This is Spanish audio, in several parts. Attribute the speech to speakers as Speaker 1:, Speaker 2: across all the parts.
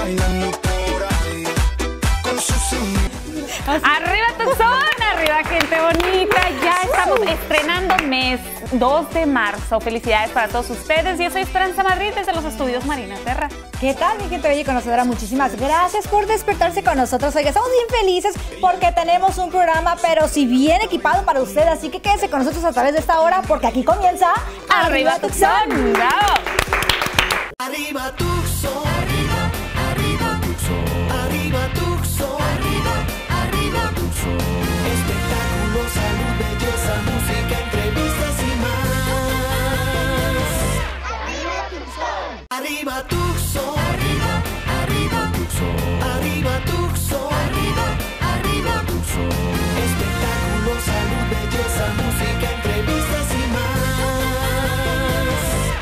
Speaker 1: bailando por ahí con sus
Speaker 2: Arriba Tucson, arriba gente bonita. Ya estamos estrenando mes 2 de marzo. Felicidades para todos ustedes. Yo soy Esperanza Madrid desde los estudios Marina Terra.
Speaker 3: ¿Qué tal, mi gente bella y conocedora? Muchísimas gracias por despertarse con nosotros. Oiga, estamos bien felices porque tenemos un programa, pero si bien equipado para usted. Así que quédese con nosotros a través de esta hora porque aquí comienza
Speaker 2: Arriba Tucson. ¡Bravo!
Speaker 1: Arriba Tucson, arriba, arriba Tucson, arriba Tucson, arriba Tucson. Espectáculos, salud, belleza, música, entrevistas y más. Arriba Tucson, arriba Tucson, arriba Tucson, arriba Tucson, arriba Tucson. Espectáculos, salud, belleza, música, entrevistas y más.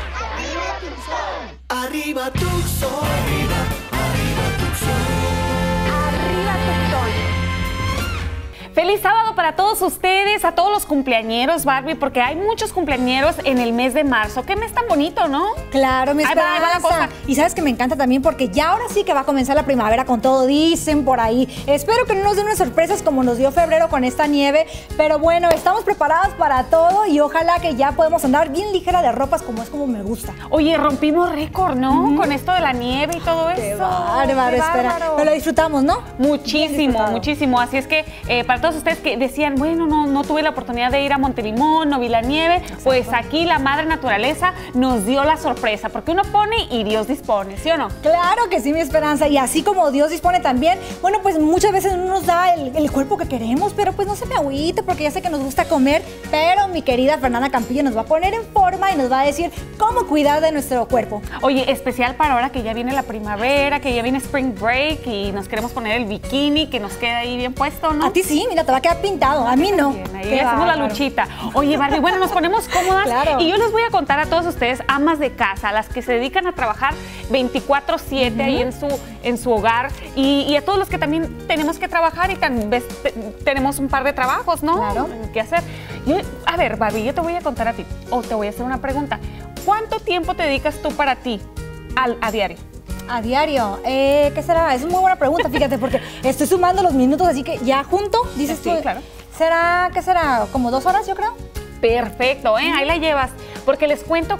Speaker 1: Arriba Tucson, arriba Tucson.
Speaker 2: Arriba Tucson. Feliz sábado para todos ustedes, a todos los cumpleañeros, Barbie, porque hay muchos cumpleañeros en el mes de marzo. Qué mes tan bonito, ¿no?
Speaker 3: Claro, mi
Speaker 2: Ahí va la
Speaker 3: Esperanza.
Speaker 2: cosa.
Speaker 3: Y sabes que me encanta también porque ya ahora sí que va a comenzar la primavera con todo, dicen por ahí. Espero que no nos den unas sorpresas como nos dio febrero con esta nieve, pero bueno, estamos preparados para todo y ojalá que ya podamos andar bien ligera de ropas como es como me gusta.
Speaker 2: Oye, rompimos récord, ¿no? Con esto de la nieve y todo eso.
Speaker 3: Qué bárbaro,
Speaker 2: Qué
Speaker 3: espera.
Speaker 2: bárbaro.
Speaker 3: Pero lo disfrutamos, ¿no? Bien
Speaker 2: Muchísimo,
Speaker 3: disfrutado.
Speaker 2: muchísimo. Así es que para todos ustedes que decían, bueno, no tuve la oportunidad de ir a Montelimón, no vi la nieve, pues aquí la madre naturaleza nos dio la sorpresa, porque uno pone y Dios dispone, ¿sí o no?
Speaker 3: Claro que sí, mi Esperanza. Y así como Dios dispone también, bueno, pues muchas veces no nos da el cuerpo que queremos, pero pues no se me agüite porque ya sé que nos gusta comer, pero mi querida Fernanda Campillo nos va a poner en forma y nos va a decir cómo cuidar de nuestro cuerpo.
Speaker 2: Oye, especial para ahora que ya viene la primavera, que ya viene Spring Break y nos queremos poner el bikini que nos queda ahí bien puesto, ¿no?
Speaker 3: A ti sí, mira, te va a quedar pintado, a mí no.
Speaker 2: Bien, ahí
Speaker 3: Qué
Speaker 2: le hacemos la
Speaker 3: bárbaro.
Speaker 2: luchita. Oye, Barbie, bueno, nos ponemos cómodas.
Speaker 3: Claro.
Speaker 2: Y yo les voy a contar a todos ustedes, amas de casa, las que se dedican a trabajar 24/7 ahí en su hogar y a todos los que también tenemos que trabajar y tal vez tenemos un par de trabajos, ¿no?
Speaker 3: Claro.
Speaker 2: ¿Qué hacer? A ver, Barbie, yo te voy a contar a ti o te voy a hacer una pregunta. ¿Cuánto tiempo te dedicas tú para ti a diario?
Speaker 3: A diario, ¿qué será? Es una muy buena pregunta, fíjate, porque estoy sumando los minutos, así que ya junto, dices
Speaker 2: Sí,
Speaker 3: tú.
Speaker 2: claro.
Speaker 3: ¿Qué será? ¿Como 2 horas, yo creo?
Speaker 2: Perfecto, ahí la llevas, porque les cuento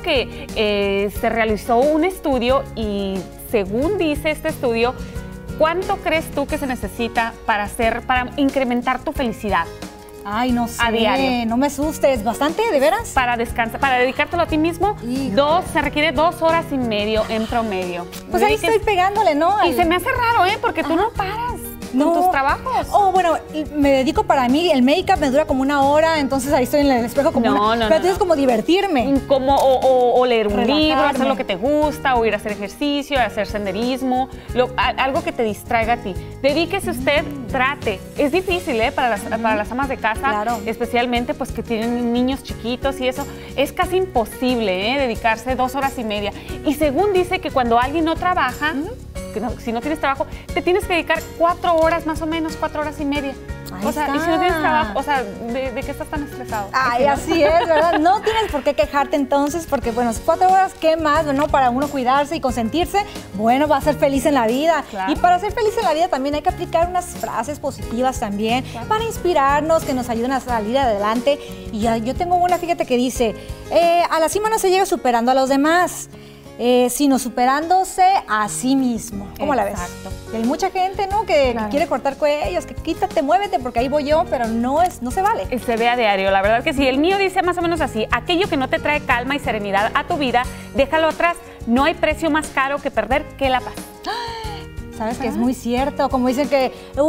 Speaker 2: que se realizó un estudio y según dice este estudio, ¿cuánto crees tú que se necesita para incrementar tu felicidad?
Speaker 3: Ay, no sé.
Speaker 2: A diario.
Speaker 3: No me asustes. ¿Bastante? ¿De veras?
Speaker 2: Para descansar, para dedicártelo a ti mismo,
Speaker 3: Híjole.
Speaker 2: se requiere 2 horas y medio en promedio.
Speaker 3: Pues ahí
Speaker 2: Dediques-
Speaker 3: estoy pegándole, ¿no?
Speaker 2: Y se me hace raro, porque tú no paras con tus trabajos.
Speaker 3: Oh, bueno, me dedico para mí, el make-up me dura como 1 hora, entonces ahí estoy en el espejo como pero tienes como divertirme.
Speaker 2: Como o leer un
Speaker 3: Relajarme.
Speaker 2: libro, hacer lo que te gusta, o ir a hacer ejercicio, hacer senderismo, algo que te distraiga a ti. Dedíquese usted, trate. Es difícil, para las amas de casa,
Speaker 3: Claro.
Speaker 2: especialmente pues que tienen niños chiquitos y eso. Es casi imposible, dedicarse 2 horas y media. Y según dice que cuando alguien no trabaja, si no tienes trabajo, te tienes que dedicar 4 horas más o menos, 4 horas y media.
Speaker 3: Ahí
Speaker 2: O sea, y si no tienes trabajo, o sea, ¿de qué estás tan estresado?
Speaker 3: Ay, así es, ¿verdad? No tienes por qué quejarte entonces, porque bueno, 4 horas, ¿qué más? Bueno, para uno cuidarse y consentirse, bueno, va a ser feliz en la vida.
Speaker 2: Claro.
Speaker 3: Y para ser feliz en la vida también hay que aplicar unas frases positivas también, para inspirarnos, que nos ayuden a salir adelante. Y yo tengo una, fíjate, que dice, a la cima no se llega superando a los demás, sino superándose a sí mismo. ¿Cómo la ves?
Speaker 2: Exacto.
Speaker 3: Y hay mucha gente, ¿no? Que quiere cortar cuellos, que quítate, muévete, porque ahí voy yo, pero no se vale.
Speaker 2: Se ve a diario, la verdad que sí. El mío dice más o menos así: aquello que no te trae calma y serenidad a tu vida, déjalo atrás. No hay precio más caro que perder que la paz.
Speaker 3: Sabes que es muy cierto, como dicen que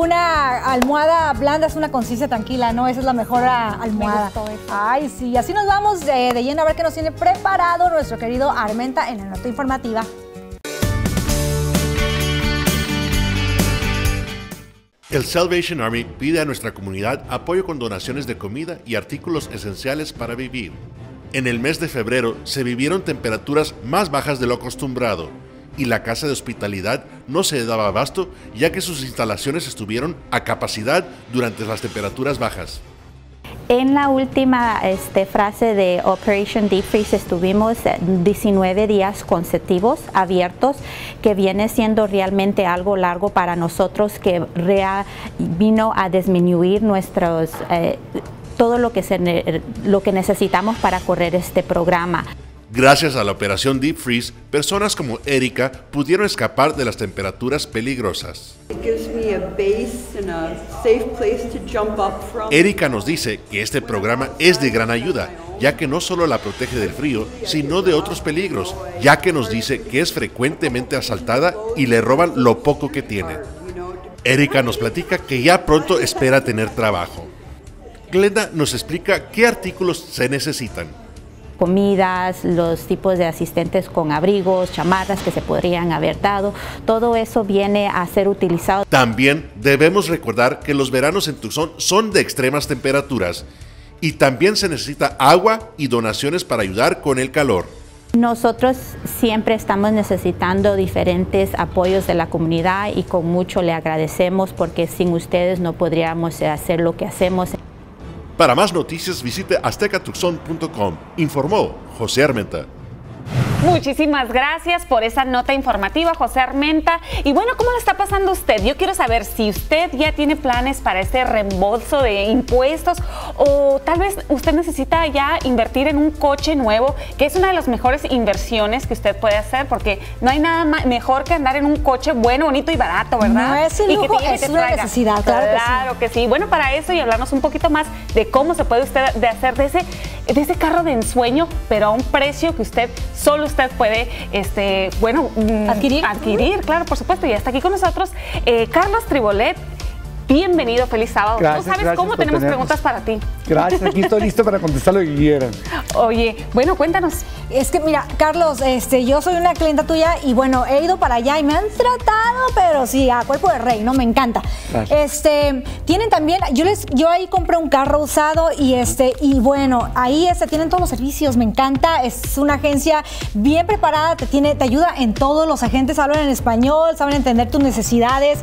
Speaker 3: una almohada blanda es una conciencia tranquila, ¿no? Esa es la mejor almohada.
Speaker 2: Me gustó eso.
Speaker 3: Ay, sí, así nos vamos de lleno a ver qué nos tiene preparado nuestro querido Armenta en la nota informativa.
Speaker 4: El Salvation Army pide a nuestra comunidad apoyo con donaciones de comida y artículos esenciales para vivir. En el mes de febrero se vivieron temperaturas más bajas de lo acostumbrado y la Casa de Hospitalidad no se daba abasto ya que sus instalaciones estuvieron a capacidad durante las temperaturas bajas.
Speaker 5: En la última frase de Operation Deep Freeze estuvimos 19 días consecutivos abiertos, que viene siendo realmente algo largo para nosotros, que vino a disminuir nuestros todo lo que necesitamos para correr este programa.
Speaker 4: Gracias a la operación Deep Freeze, personas como Erika pudieron escapar de las temperaturas peligrosas. Erika nos dice que este programa es de gran ayuda, ya que no solo la protege del frío, sino de otros peligros, ya que nos dice que es frecuentemente asaltada y le roban lo poco que tiene. Erika nos platica que ya pronto espera tener trabajo. Glenda nos explica qué artículos se necesitan.
Speaker 5: Comidas, los tipos de asistentes con abrigos, chamarras que se podrían haber dado, todo eso viene a ser utilizado.
Speaker 4: También debemos recordar que los veranos en Tucson son de extremas temperaturas y también se necesita agua y donaciones para ayudar con el calor.
Speaker 5: Nosotros siempre estamos necesitando diferentes apoyos de la comunidad y con mucho le agradecemos, porque sin ustedes no podríamos hacer lo que hacemos.
Speaker 4: Para más noticias visite aztecatucson.com, informó José Armenta.
Speaker 2: Muchísimas gracias por esa nota informativa, José Armenta. Y bueno, ¿cómo le está pasando a usted? Yo quiero saber si usted ya tiene planes para este reembolso de impuestos, o tal vez usted necesita ya invertir en un coche nuevo, que es una de las mejores inversiones que usted puede hacer, porque no hay nada mejor que andar en un coche bueno, bonito y barato, ¿verdad?
Speaker 3: No es un lujo, es una necesidad,
Speaker 2: claro que sí. Bueno, para eso y hablarnos un poquito más de cómo se puede usted hacer de ese carro de ensueño, pero a un precio que solo usted puede adquirir, claro, por supuesto. Y está aquí con nosotros Carlos Tribolet. Bienvenido, feliz sábado.
Speaker 6: Gracias,
Speaker 2: ¿Tú sabes cómo? Tenemos preguntas para ti.
Speaker 6: Gracias, aquí estoy listo para contestar lo que quieran.
Speaker 2: Oye, bueno, cuéntanos.
Speaker 3: Es que mira, Carlos, yo soy una clienta tuya y bueno, he ido para allá y me han tratado, pero sí, a cuerpo de rey, ¿no? Me encanta. Gracias. Tienen también, yo ahí compré un carro usado y bueno, ahí tienen todos los servicios, me encanta. Es una agencia bien preparada, te ayuda en todos, los agentes hablan en español, saben entender tus necesidades.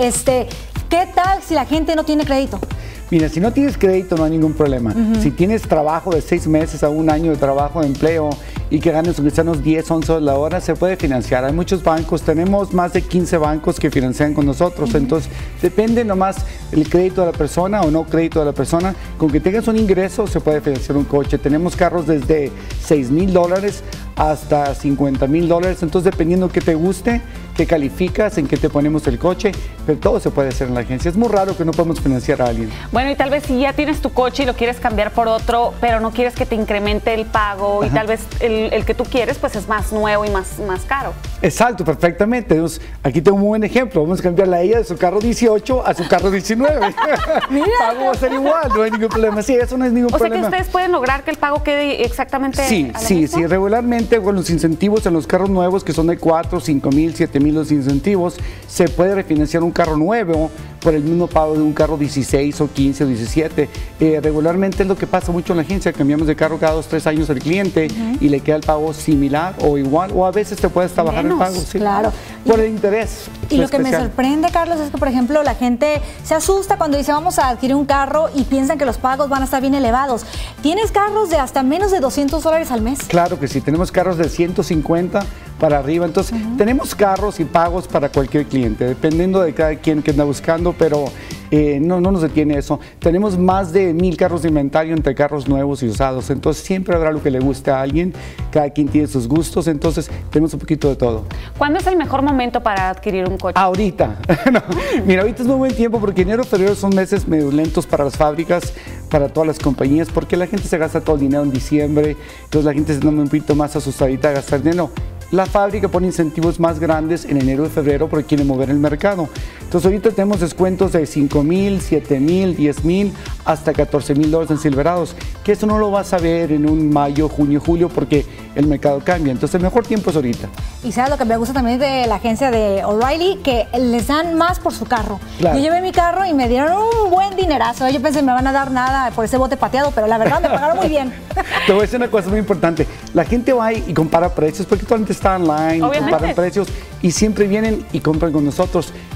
Speaker 3: ¿Qué tal si la gente no tiene crédito?
Speaker 6: Mira, si no tienes crédito no hay ningún problema. Si tienes trabajo de 6 meses a 1 año de trabajo de empleo y que ganes unos 10, 11 la hora, se puede financiar. Hay muchos bancos, tenemos más de 15 bancos que financian con nosotros. Entonces, depende nomás el crédito de la persona o no crédito de la persona. Con que tengas un ingreso se puede financiar un coche. Tenemos carros desde $6,000 hasta $50,000. Entonces, dependiendo qué te guste, qué calificas, en qué te ponemos el coche, pero todo se puede hacer en la agencia. Es muy raro que no podemos financiar a alguien.
Speaker 2: Bueno, y tal vez si ya tienes tu coche y lo quieres cambiar por otro, pero no quieres que te incremente el pago. Ajá. Y tal vez el que tú quieres pues es más nuevo y más caro.
Speaker 6: Exacto, perfectamente. Entonces, aquí tengo un buen ejemplo. Vamos a cambiarla a ella de su carro 18 a su carro 19. Mira. El pago va a ser igual, no hay ningún problema. Sí, eso no es ningún problema.
Speaker 2: O sea que ustedes pueden lograr que el pago quede exactamente
Speaker 6: sí, regularmente con los incentivos en los carros nuevos, que son de 4, 5 mil, 7 mil los incentivos, se puede refinanciar un carro nuevo por el mismo pago de un carro 16 o 15 o 17. Regularmente es lo que pasa mucho en la agencia, cambiamos de carro cada 2 o 3 años al cliente y le queda el pago similar o igual, o a veces te puede hasta bajar el pago. Sí,
Speaker 3: claro.
Speaker 6: Por el interés.
Speaker 3: Y lo que me sorprende, Carlos, es que, por ejemplo, la gente se asusta cuando dice vamos a adquirir un carro y piensan que los pagos van a estar bien elevados. ¿Tienes carros de hasta menos de $200 al mes? Claro
Speaker 6: que sí, tenemos carros de 150 para arriba. Entonces, tenemos carros y pagos para cualquier cliente, dependiendo de cada quien que anda buscando, pero no nos detiene eso. Tenemos más de 1,000 carros de inventario entre carros nuevos y usados, entonces siempre habrá lo que le guste a alguien, cada quien tiene sus gustos, entonces tenemos un poquito de todo.
Speaker 2: ¿Cuándo es el mejor momento para adquirir un coche?
Speaker 6: Ahorita. No, mira, ahorita es muy buen tiempo porque enero y febrero son meses medio lentos para las fábricas, para todas las compañías, porque la gente se gasta todo el dinero en diciembre, entonces la gente se toma un poquito más asustadita a gastar dinero. La fábrica pone incentivos más grandes en enero y febrero porque quiere mover el mercado. Entonces ahorita tenemos descuentos de $5,000, $7,000, $10,000 hasta $14,000 en Silverados, que eso no lo vas a ver en un mayo, junio, julio porque el mercado cambia. Entonces el mejor tiempo es ahorita.
Speaker 3: Y sabes lo que me gusta también de la agencia de O'Reilly, que les dan más por su carro.
Speaker 6: Claro.
Speaker 3: Yo llevé mi carro y me dieron un buen dinerazo. Yo pensé me van a dar nada por ese bote pateado, pero la verdad me pagaron muy bien.
Speaker 6: Te voy a decir una cosa muy importante. La gente va y compara precios porque toda la gente está online, comparan precios y siempre vienen y compran con nosotros.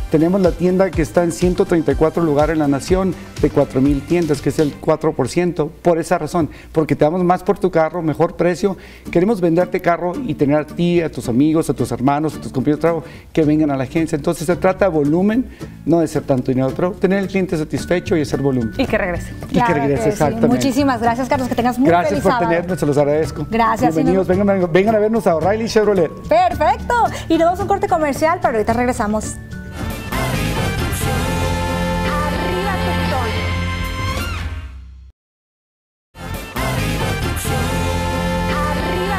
Speaker 6: Tenemos la tienda que está en 134 lugares en la nación, de 4,000 tiendas, que es el 4%, por esa razón, porque te damos más por tu carro, mejor precio. Queremos venderte carro y tener a ti, a tus amigos, a tus hermanos, a tus compañeros de trabajo que vengan a la agencia. Entonces se trata de volumen, no de ser tanto dinero, pero tener el cliente satisfecho y hacer volumen.
Speaker 2: Y que regrese.
Speaker 6: Y que regrese,
Speaker 3: sí.
Speaker 6: exactamente.
Speaker 3: Muchísimas gracias, Carlos, que tengas muy
Speaker 6: Gracias
Speaker 3: feliz
Speaker 6: por
Speaker 3: sábado.
Speaker 6: tenernos, se los agradezco.
Speaker 3: Gracias.
Speaker 6: Bienvenidos, vengan a vernos a O'Reilly Chevrolet.
Speaker 3: Perfecto. Y nos vamos a un corte comercial, pero ahorita regresamos.
Speaker 1: Arriba Tucson. Arriba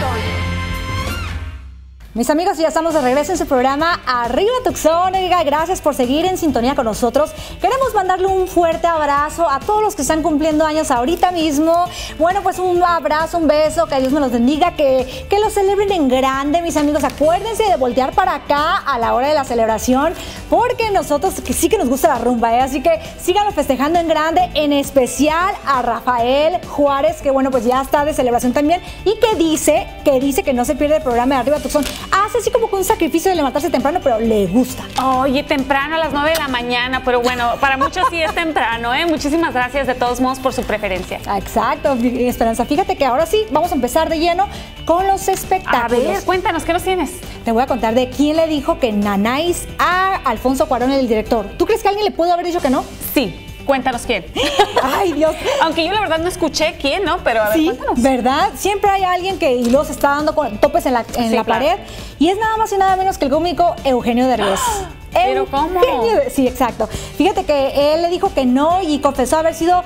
Speaker 1: Tucson.
Speaker 3: Mis amigos, ya estamos de regreso en su programa Arriba Tucson. Oiga, gracias por seguir en sintonía con nosotros. Queremos mandarle un fuerte abrazo a todos los que están cumpliendo años ahorita mismo. Bueno, pues un abrazo, un beso, que Dios me los bendiga, que lo celebren en grande, mis amigos. Acuérdense de voltear para acá a la hora de la celebración, porque nosotros que sí que nos gusta la rumba, ¿eh? Así que síganlo festejando en grande, en especial a Rafael Juárez, que bueno, pues ya está de celebración también, y que dice que no se pierde el programa de Arriba Tucson. Hace así como que un sacrificio de levantarse temprano, pero le gusta.
Speaker 2: Oye, temprano a las 9 de la mañana, pero bueno, para muchos sí es temprano, ¿eh? Muchísimas gracias de todos modos por su preferencia.
Speaker 3: Exacto, Esperanza. Fíjate que ahora sí vamos a empezar de lleno con los
Speaker 2: A
Speaker 3: espectáculos.
Speaker 2: ver, cuéntanos, ¿qué nos tienes?
Speaker 3: Te voy a contar de quién le dijo que nanáis a Alfonso Cuarón, el director. ¿Tú crees que alguien le pudo haber dicho que no?
Speaker 2: Sí, cuéntanos quién.
Speaker 3: Ay, Dios.
Speaker 2: Aunque yo la verdad no escuché quién, ¿no? Pero a ver,
Speaker 3: Sí,
Speaker 2: cuéntanos.
Speaker 3: ¿verdad? Siempre hay alguien que y luego se está dando con topes en la
Speaker 2: Sí, claro.
Speaker 3: pared. Y es nada más y nada menos que el cómico Eugenio Derbez.
Speaker 2: ¿Pero cómo?
Speaker 3: Sí, exacto. Fíjate que él le dijo que no y confesó haber sido,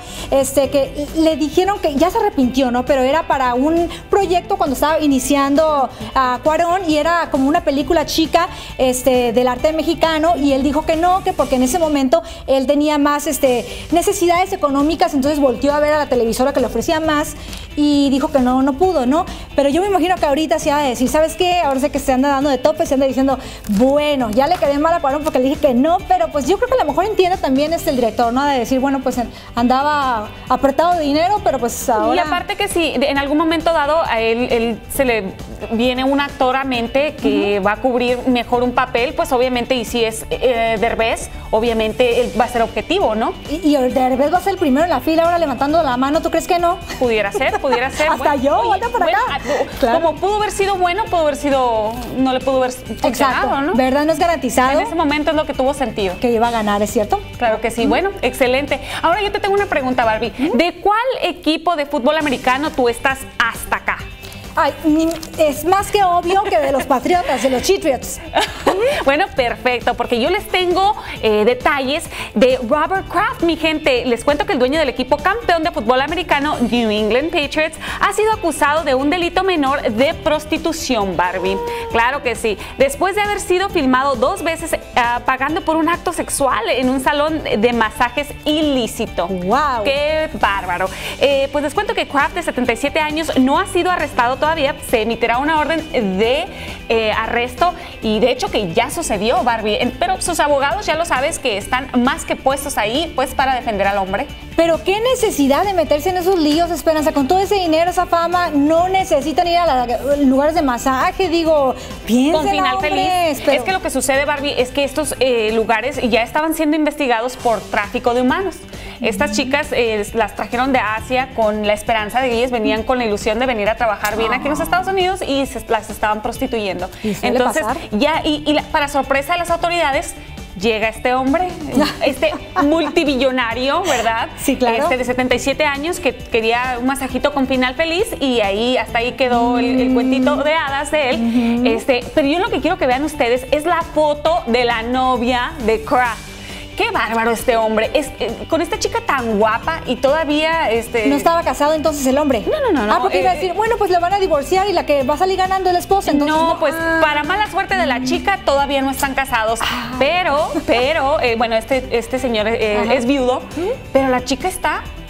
Speaker 3: que le dijeron que ya se arrepintió, ¿no? Pero era para un proyecto cuando estaba iniciando a Cuarón y era como una película chica, del arte mexicano, y él dijo que no, que porque en ese momento él tenía más, necesidades económicas, entonces volteó a ver a la televisora que le ofrecía más y dijo que no pudo, ¿no? Pero yo me imagino que ahorita se va a decir, ¿sabes qué? Ahora sé que se anda dando de tope, se anda diciendo, bueno, ya le quedé mal a Cuarón porque le dije que no, pero pues yo creo que a lo mejor entiende también el director, ¿no? De decir, bueno, pues andaba apretado de dinero, pero pues ahora...
Speaker 2: Y aparte que si en algún momento dado a él se le viene un actor a mente que va a cubrir mejor un papel, pues obviamente, y si es Derbez, obviamente él va a ser objetivo, ¿no?
Speaker 3: Y Derbez va a ser el primero en la fila ahora levantando la mano, ¿tú crees que no?
Speaker 2: Pudiera ser, pudiera ser.
Speaker 3: Hasta yo, voltea para acá. Claro.
Speaker 2: Como pudo haber sido bueno, pudo haber sido, no le pudo haber funcionado,
Speaker 3: Exacto,
Speaker 2: ¿no?
Speaker 3: ¿verdad? No es garantizado
Speaker 2: En ese momento es lo que tuvo sentido.
Speaker 3: que iba a ganar, ¿es cierto?
Speaker 2: Claro que sí, bueno, excelente. Ahora yo te tengo una pregunta, Barbie. ¿De cuál equipo de fútbol americano tú estás hasta acá?
Speaker 3: Ay, es más que obvio que de los Patriotas, de los Patriots.
Speaker 2: Bueno, perfecto, porque yo les tengo detalles de Robert Kraft, mi gente. Les cuento que el dueño del equipo campeón de fútbol americano, New England Patriots, ha sido acusado de un delito menor de prostitución, Barbie. Claro que sí. Después de haber sido filmado 2 veces pagando por un acto sexual en un salón de masajes ilícito.
Speaker 3: ¡Wow!
Speaker 2: ¡Qué bárbaro! Pues les cuento que Kraft, de 77 años, no ha sido arrestado todavía. Se emitirá una orden de arresto y de hecho que ya sucedió, Barbie. Pero sus abogados, ya lo sabes, que están más que puestos ahí pues para defender al hombre.
Speaker 3: Pero qué necesidad de meterse en esos líos, Esperanza. Con todo ese dinero, esa fama, no necesitan ir a lugares de masaje. Digo, piensen,
Speaker 2: Con final
Speaker 3: hombres,
Speaker 2: feliz.
Speaker 3: pero...
Speaker 2: Es que lo que sucede, Barbie, es que estos lugares ya estaban siendo investigados por tráfico de humanos. Estas chicas las trajeron de Asia con la esperanza de que ellas venían con la ilusión de venir a trabajar bien aquí en los Estados Unidos y las estaban prostituyendo.
Speaker 3: ¿Y suele
Speaker 2: Entonces,
Speaker 3: pasar?
Speaker 2: ya, para sorpresa de las autoridades, llega este hombre, este multibillonario, ¿verdad?
Speaker 3: Sí, claro.
Speaker 2: De 77 años que quería un masajito con final feliz y hasta ahí quedó el cuentito de hadas de él. Pero yo lo que quiero que vean ustedes es la foto de la novia de Kraft. Qué bárbaro este hombre. Con esta chica tan guapa y todavía...
Speaker 3: ¿No estaba casado entonces el hombre?
Speaker 2: No.
Speaker 3: Ah, porque iba a decir, bueno, pues le van a divorciar y la que va a salir ganando es la esposa. Entonces,
Speaker 2: no, pues para mala suerte de la chica todavía no están casados. Pero, bueno, este señor es viudo, pero la chica está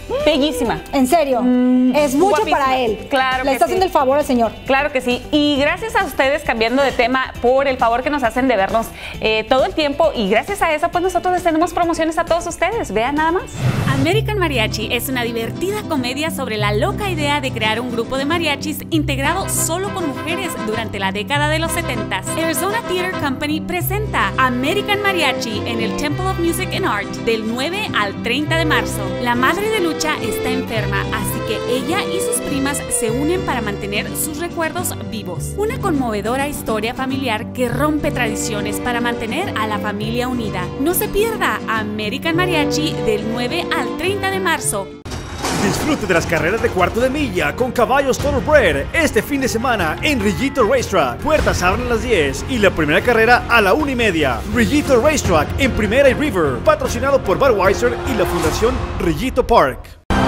Speaker 2: Bellísima.
Speaker 3: En serio, es mucho
Speaker 2: guapísima.
Speaker 3: para él.
Speaker 2: Claro
Speaker 3: Le
Speaker 2: que
Speaker 3: está
Speaker 2: sí.
Speaker 3: haciendo el favor al Señor.
Speaker 2: Claro que sí. Y gracias a ustedes, cambiando de tema, por el favor que nos hacen de vernos todo el tiempo. Y gracias a eso, pues nosotros les tenemos promociones a todos ustedes. Vean nada más.
Speaker 7: American Mariachi es una divertida comedia sobre la loca idea de crear un grupo de mariachis integrado solo con mujeres durante la década de los 70s. Arizona Theater Company presenta American Mariachi en el Temple of Music and Art del 9 al 30 de marzo. La madre de Lucha está enferma, así que ella y sus primas se unen para mantener sus recuerdos vivos. Una conmovedora historia familiar que rompe tradiciones para mantener a la familia unida. No se pierda American Mariachi del 9 al 30 de marzo.
Speaker 8: Disfrute de las carreras de cuarto de milla con caballos Thoroughbred este fin de semana en Rillito Racetrack. Puertas abren a las 10 y la primera carrera a la 1:30. Rillito Racetrack en Primera y River, patrocinado por Budweiser y la Fundación Rillito Park.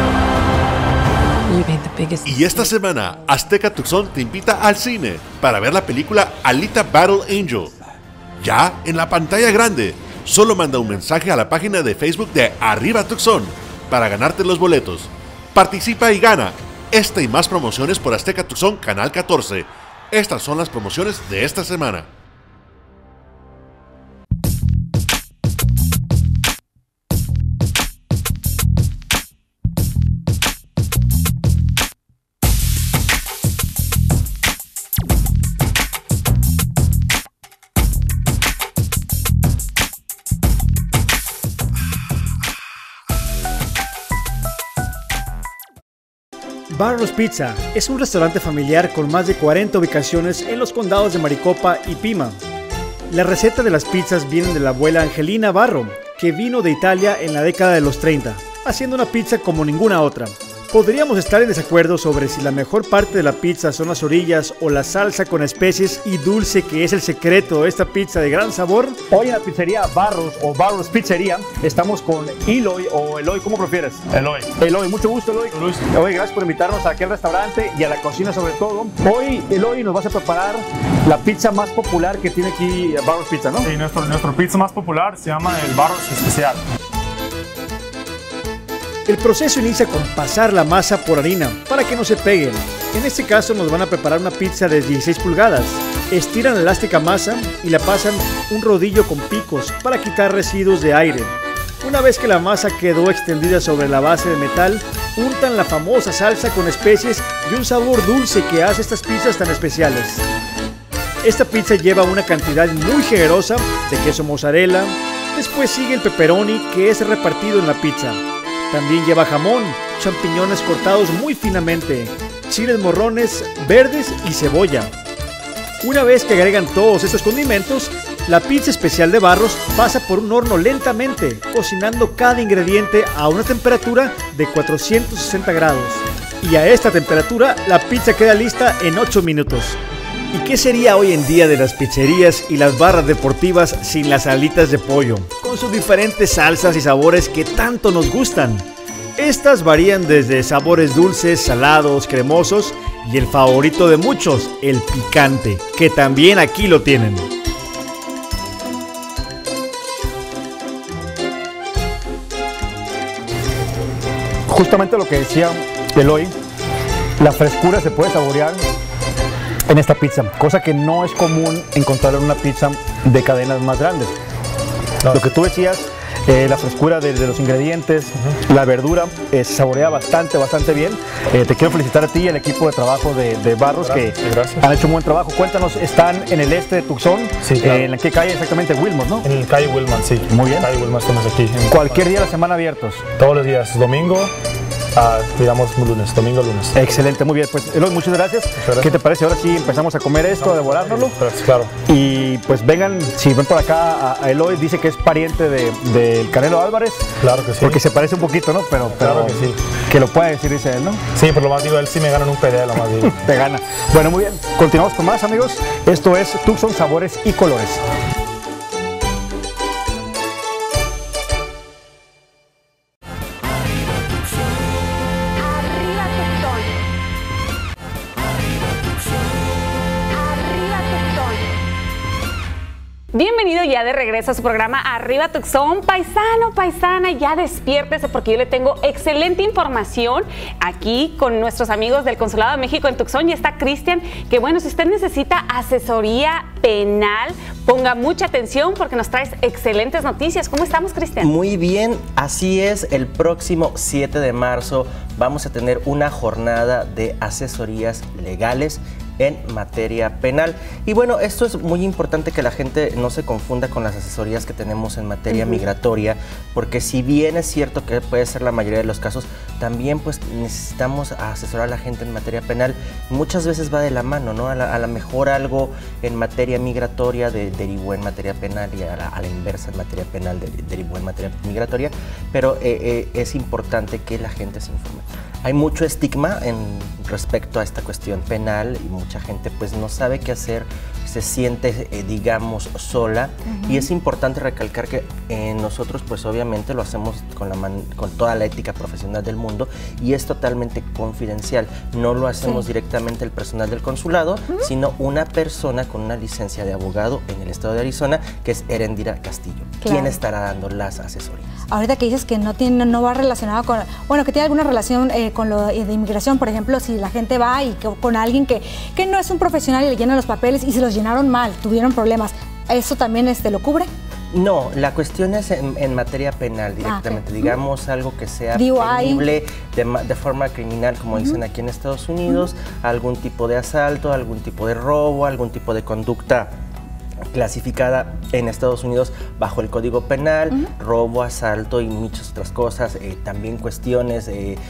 Speaker 4: Y esta semana, Azteca Tucson te invita al cine para ver la película Alita Battle Angel. Ya en la pantalla grande. Solo manda un mensaje a la página de Facebook de Arriba Tucson para ganarte los boletos. Participa y gana. Esta y más promociones por Azteca Tucson Canal 14. Estas son las promociones de esta semana.
Speaker 8: Barros Pizza es un restaurante familiar con más de 40 ubicaciones en los condados de Maricopa y Pima. La receta de las pizzas viene de la abuela Angelina Barro, que vino de Italia en la década de los 30, haciendo una pizza como ninguna otra. Podríamos estar en desacuerdo sobre si la mejor parte de la pizza son las orillas o la salsa con especies y dulce que es el secreto de esta pizza de gran sabor. Hoy en la pizzería Barros o Barros Pizzería estamos con Eloy o Eloy, ¿cómo prefieres? Eloy, mucho gusto Eloy. Oye, gracias por invitarnos aquí al restaurante y a la cocina sobre todo. Hoy Eloy nos vas a preparar la pizza más popular que tiene aquí Barros Pizza, ¿no?
Speaker 9: Sí, nuestro pizza más popular se llama el Barros Especial.
Speaker 8: El proceso inicia con pasar la masa por harina para que no se peguen. En este caso nos van a preparar una pizza de 16 pulgadas. Estiran la elástica masa y la pasan un rodillo con picos para quitar residuos de aire. Una vez que la masa quedó extendida sobre la base de metal, untan la famosa salsa con especies y un sabor dulce que hace estas pizzas tan especiales. Esta pizza lleva una cantidad muy generosa de queso mozzarella. Después sigue el pepperoni, que es repartido en la pizza. También lleva jamón, champiñones cortados muy finamente, chiles morrones, verdes y cebolla. Una vez que agregan todos estos condimentos, la pizza especial de Barros pasa por un horno lentamente, cocinando cada ingrediente a una temperatura de 460 grados. Y a esta temperatura, la pizza queda lista en 8 minutos. ¿Y qué sería hoy en día de las pizzerías y las barras deportivas sin las alitas de pollo, con sus diferentes salsas y sabores que tanto nos gustan? Estas varían desde sabores dulces, salados, cremosos y el favorito de muchos, el picante, que también aquí lo tienen. Justamente lo que decía Eloy, la frescura se puede saborear en esta pizza, cosa que no es común encontrar en una pizza de cadenas más grandes. Lo que tú decías, la frescura de los ingredientes, la verdura, se saborea bastante bien. Te quiero felicitar a ti y al equipo de trabajo de Barros, gracias, que han hecho un buen trabajo. Cuéntanos, están en el este de Tucson, sí, claro. ¿En qué calle exactamente? Wilmot, ¿no?
Speaker 9: En el calle Wilmot, sí.
Speaker 8: Muy bien.
Speaker 9: Calle Wilmot estamos aquí.
Speaker 8: ¿Cualquier día de la semana abiertos?
Speaker 9: Todos los días, domingo. Digamos lunes, domingo, lunes.
Speaker 8: Excelente, muy bien. Pues Eloy, muchas gracias. ¿Qué te parece? Ahora sí empezamos a comer esto, a devorárnoslo.
Speaker 9: Claro.
Speaker 8: Y pues vengan, si ven por acá a Eloy, dice que es pariente del Canelo Álvarez.
Speaker 9: Claro que sí.
Speaker 8: Porque se parece un poquito, ¿no? Pero
Speaker 9: claro que sí.
Speaker 8: Que lo puede decir, dice él, ¿no?
Speaker 9: Sí, por lo más digo, él sí me gana en un pelea, lo más digo.
Speaker 8: Te gana. Bueno, muy bien. Continuamos con más, amigos. Esto es Tucson Sabores y Colores.
Speaker 2: Bienvenido ya de regreso a su programa Arriba Tucson. Paisano, paisana, ya despiértese porque yo le tengo excelente información aquí con nuestros amigos del Consulado de México en Tucson. Y está Cristian, que bueno, si usted necesita asesoría penal, ponga mucha atención porque nos traes excelentes noticias. ¿Cómo estamos, Cristian?
Speaker 10: Muy bien, así es. El próximo 7 de marzo vamos a tener una jornada de asesorías legales en materia penal. Y bueno, esto es muy importante que la gente no se confunda con las asesorías que tenemos en materia migratoria, porque si bien es cierto que puede ser la mayoría de los casos, también pues necesitamos asesorar a la gente en materia penal. Muchas veces va de la mano, ¿no? A lo mejor algo en materia migratoria derivó en materia penal y a la inversa en materia penal derivó en materia migratoria, pero es importante que la gente se informe. Hay mucho estigma respecto a esta cuestión penal y mucha gente pues no sabe qué hacer, se siente digamos sola, y es importante recalcar que nosotros pues obviamente lo hacemos con toda la ética profesional del mundo y es totalmente confidencial. No lo hacemos directamente el personal del consulado, sino una persona con una licencia de abogado en el estado de Arizona, que es Erendira Castillo, quien estará dando las asesorías. Ahorita que dices que no va relacionado con, bueno, que tiene alguna relación con lo de inmigración, por ejemplo, si la gente va y con alguien que no es un profesional y le llenan los papeles y se los llenaron mal, tuvieron problemas, ¿eso también lo cubre? No, la cuestión es en materia penal directamente, digamos algo que sea punible de forma criminal, como dicen aquí en Estados Unidos, algún tipo de asalto, algún tipo de robo, algún tipo de conducta clasificada en Estados Unidos bajo el Código Penal, robo, asalto y muchas otras cosas, también cuestiones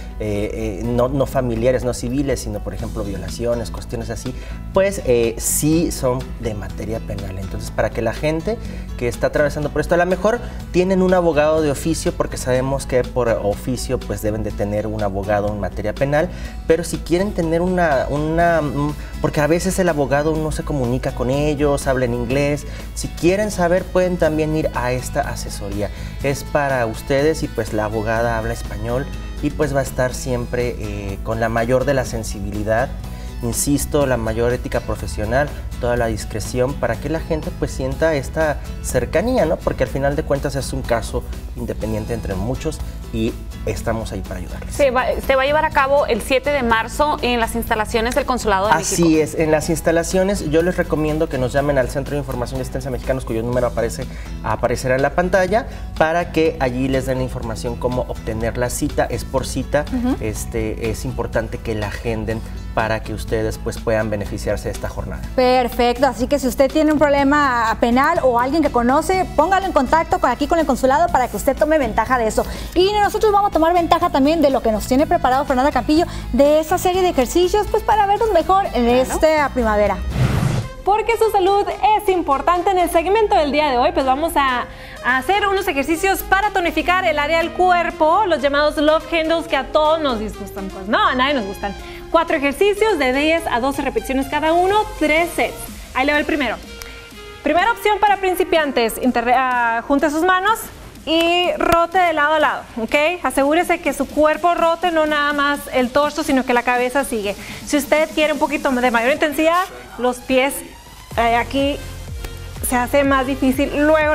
Speaker 10: no familiares, no civiles, sino por ejemplo violaciones, cuestiones así, pues sí son de materia penal. Entonces, para que la gente que está atravesando por esto, a lo mejor tienen un abogado de oficio, porque sabemos que por oficio pues deben de tener un abogado en materia penal, pero si quieren tener porque a veces el abogado no se comunica con ellos, habla en inglés. Si quieren saber, pueden también ir a esta asesoría. Es para ustedes y pues la abogada habla español y pues va a estar siempre con la mayor de la sensibilidad, insisto, la mayor ética profesional, toda la discreción, para que la gente pues sienta esta cercanía, ¿no? Porque al final de cuentas es un caso independiente entre muchos y estamos ahí para ayudarles. Se va a llevar a cabo el 7 de marzo en las instalaciones del Consulado de México. Así es, en las instalaciones. Yo les recomiendo que nos llamen al Centro de Información y Asistencia Mexicanos, cuyo número aparecerá en la pantalla, para que allí les den la información cómo obtener la cita. Es por cita, es importante que la agenden para que ustedes pues puedan beneficiarse de esta jornada. Perfecto, así que si usted tiene un problema penal o alguien que conoce, póngalo en contacto aquí con el consulado para que usted tome ventaja de eso. Y nosotros vamos a tomar ventaja también de lo que nos tiene preparado Fernanda Campillo, de esa serie de ejercicios pues para vernos mejor en esta primavera.
Speaker 11: Porque su salud es importante. En el segmento del día de hoy pues vamos a hacer unos ejercicios para tonificar el área del cuerpo, los llamados love handles, que a todos nos disgustan. Pues no, a nadie nos gustan. 4 ejercicios de 10 a 12 repeticiones cada uno, 3 sets. Ahí le va el primero. Primera opción para principiantes, junte sus manos y rote de lado a lado, ¿ok? Asegúrese que su cuerpo rote, no nada más el torso, sino que la cabeza sigue. Si usted quiere un poquito de mayor intensidad, los pies aquí se hace más difícil. Luego.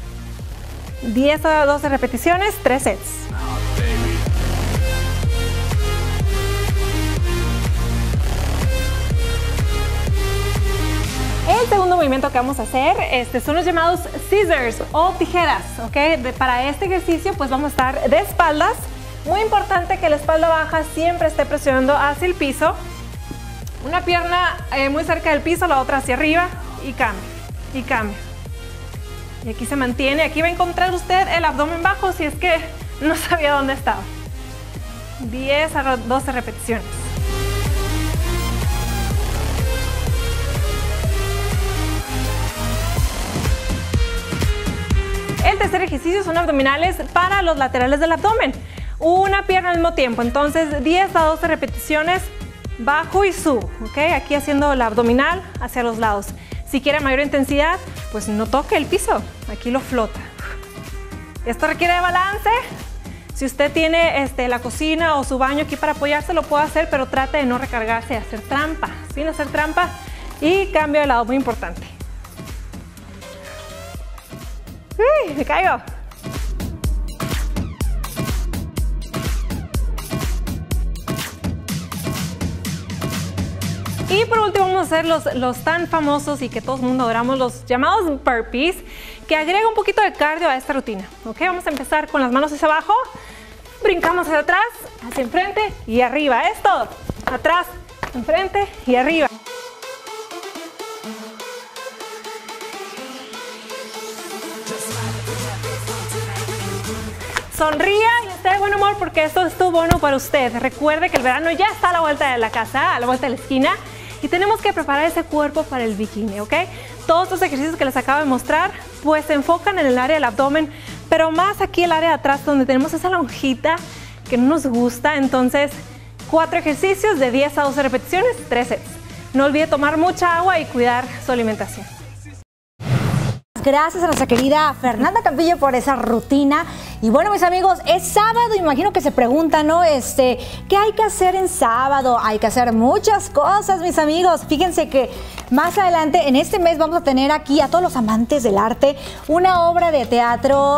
Speaker 11: 10 a 12 repeticiones, 3 sets. El segundo movimiento que vamos a hacer son los llamados scissors o tijeras, ¿ok? Para este ejercicio pues vamos a estar de espaldas. Muy importante que la espalda baja siempre esté presionando hacia el piso. Una pierna muy cerca del piso, la otra hacia arriba y cambia. Y aquí se mantiene. Aquí va a encontrar usted el abdomen bajo si es que no sabía dónde estaba. 10 a 12 repeticiones. El tercer ejercicio son abdominales para los laterales del abdomen. Una pierna al mismo tiempo. Entonces 10 a 12 repeticiones, bajo y subo. ¿Ok? Aquí haciendo la abdominal hacia los lados. Si quiere mayor intensidad, pues no toque el piso. Aquí lo flota. Esto requiere de balance. Si usted tiene la cocina o su baño aquí para apoyarse, lo puede hacer, pero trate de no recargarse y hacer trampa. Sin hacer trampa. Y cambio de lado, muy importante. Uy, me caigo. Y por último vamos a hacer los tan famosos y que todo el mundo adoramos, los llamados burpees, que agrega un poquito de cardio a esta rutina. ¿Ok? Vamos a empezar con las manos hacia abajo, brincamos hacia atrás, hacia enfrente y arriba. Es todo. Atrás, enfrente y arriba. Sonría y esté de buen humor porque esto es bueno para usted. Recuerde que el verano ya está a la vuelta de la casa, a la vuelta de la esquina, y tenemos que preparar ese cuerpo para el bikini, ¿ok? Todos los ejercicios que les acabo de mostrar pues se enfocan en el área del abdomen, pero más aquí el área de atrás donde tenemos esa lonjita que no nos gusta. Entonces 4 ejercicios de 10 a 12 repeticiones, 3 sets. No olvide tomar mucha agua y cuidar su alimentación.
Speaker 3: Gracias a nuestra querida Fernanda Campillo por esa rutina. Y bueno, mis amigos, es sábado, imagino que se preguntan, ¿no? ¿Qué hay que hacer en sábado? Hay que hacer muchas cosas, mis amigos. Fíjense que más adelante, en este mes, vamos a tener aquí a todos los amantes del arte una obra de teatro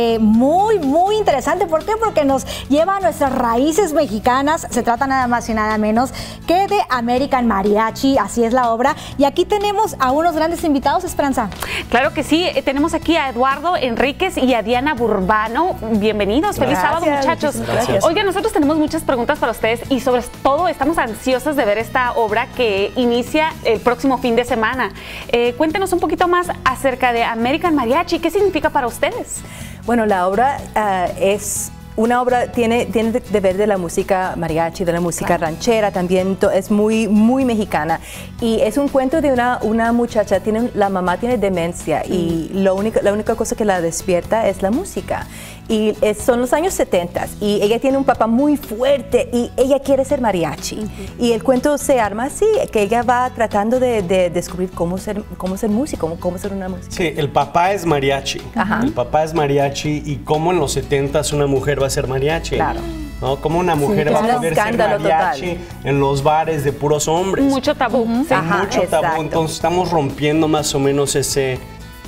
Speaker 3: muy interesante. ¿Por qué? Porque nos lleva a nuestras raíces mexicanas. Se trata nada más y nada menos que de American Mariachi, así es la obra. Y aquí tenemos a unos grandes invitados, Esperanza.
Speaker 2: Claro que sí, tenemos aquí a Eduardo Enríquez y a Diana Burbano. Bienvenidos, feliz sábado, muchachos.
Speaker 12: Gracias.
Speaker 2: Oigan, nosotros tenemos muchas preguntas para ustedes y sobre todo estamos ansiosos de ver esta obra que inicia el próximo fin de semana. Cuéntenos un poquito más acerca de American Mariachi. ¿Qué significa para ustedes?
Speaker 12: Bueno, la obra es una obra, tiene de ver de la música mariachi, de la música ranchera, también es muy mexicana. Y es un cuento de una muchacha, la mamá tiene demencia y la única cosa que la despierta es la música. Y son los años 70 y ella tiene un papá muy fuerte y ella quiere ser mariachi. Y el cuento se arma así, que ella va tratando de descubrir cómo ser músico, cómo ser una música.
Speaker 13: Sí, el papá es mariachi.
Speaker 12: Ajá.
Speaker 13: El papá es mariachi y cómo en los 70s una mujer va a ser mariachi.
Speaker 12: Claro.
Speaker 13: ¿No? Como una mujer va a poder ser mariachi en los bares de puros hombres.
Speaker 2: Mucho tabú.
Speaker 13: Sí, mucho tabú. Entonces estamos rompiendo más o menos ese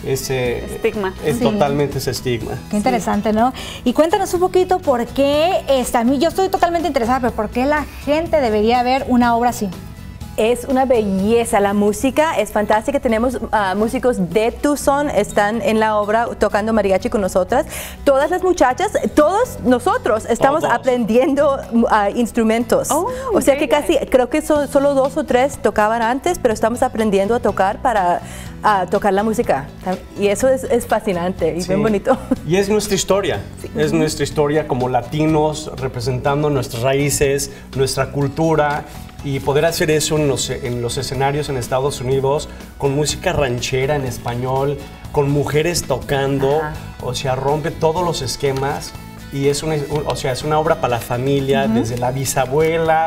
Speaker 2: estigma.
Speaker 13: Es totalmente ese estigma.
Speaker 3: Qué interesante, ¿no? Y cuéntanos un poquito por qué, a mí yo estoy totalmente interesada, pero ¿por qué la gente debería ver una obra así?
Speaker 12: Es una belleza, la música es fantástica. Tenemos músicos de Tucson, están en la obra tocando mariachi con nosotras. Todas las muchachas, todos nosotros estamos aprendiendo instrumentos. O sea que casi, creo que solo 2 o 3 tocaban antes, pero estamos aprendiendo a tocar para tocar la música. Y eso es fascinante y bien bonito.
Speaker 13: Y es nuestra historia, es nuestra historia como latinos, representando nuestras raíces, nuestra cultura. Y poder hacer eso en los escenarios en Estados Unidos, con música ranchera en español, con mujeres tocando, o sea, rompe todos los esquemas. Y es una obra para la familia, desde la bisabuela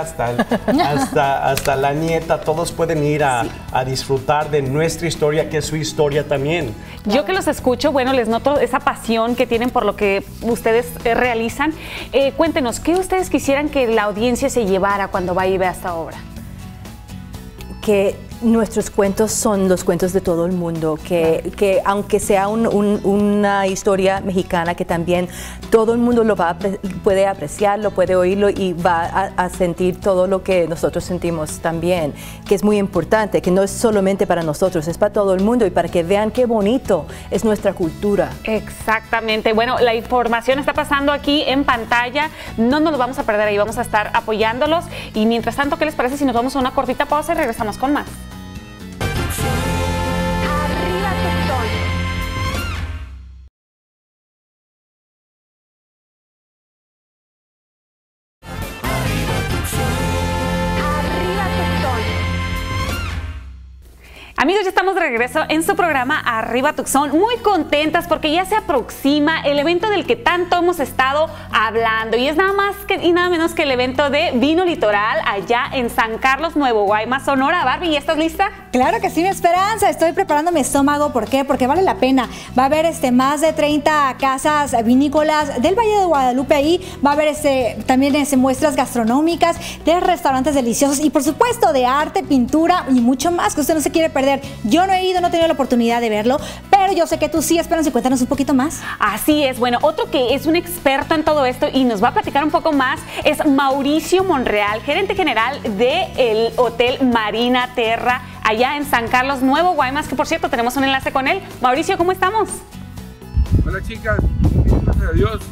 Speaker 13: hasta la nieta. Todos pueden ir a disfrutar de nuestra historia, que es su historia también.
Speaker 2: Yo que los escucho, bueno, les noto esa pasión que tienen por lo que ustedes realizan. Cuéntenos, ¿qué ustedes quisieran que la audiencia se llevara cuando va y vea esta obra?
Speaker 12: Que nuestros cuentos son los cuentos de todo el mundo, que aunque sea una historia mexicana, que también todo el mundo puede apreciarlo, puede oírlo y va a sentir todo lo que nosotros sentimos también, que es muy importante, que no es solamente para nosotros, es para todo el mundo y para que vean qué bonito es nuestra cultura.
Speaker 2: Exactamente. Bueno, la información está pasando aquí en pantalla, no nos lo vamos a perder, ahí vamos a estar apoyándolos y mientras tanto, ¿qué les parece si nos vamos a una cortita pausa y regresamos con más? Amigos, ya estamos de regreso en su programa Arriba Tucson, muy contentas porque ya se aproxima el evento del que tanto hemos estado hablando y es nada más y nada menos que el evento de Vino Litoral allá en San Carlos, Nuevo Guaymas, Sonora. Barbie, ¿ya estás lista?
Speaker 3: Claro que sí, mi Esperanza, estoy preparando mi estómago. ¿Por qué? Porque vale la pena. Va a haber más de 30 casas vinícolas del Valle de Guadalupe ahí, va a haber también muestras gastronómicas de restaurantes deliciosos y por supuesto de arte, pintura y mucho más que usted no se quiere perder. suceder. Yo no he ido, no he tenido la oportunidad de verlo, pero yo sé que tú sí. Espéranos y cuéntanos un poquito más.
Speaker 2: Así es. Bueno, otro que es un experto en todo esto y nos va a platicar un poco más es Mauricio Monreal, gerente general del Hotel Marina Terra, allá en San Carlos, Nuevo Guaymas, que por cierto tenemos un enlace con él. Mauricio, ¿cómo estamos?
Speaker 14: Hola chicas, muy bien, gracias a Dios.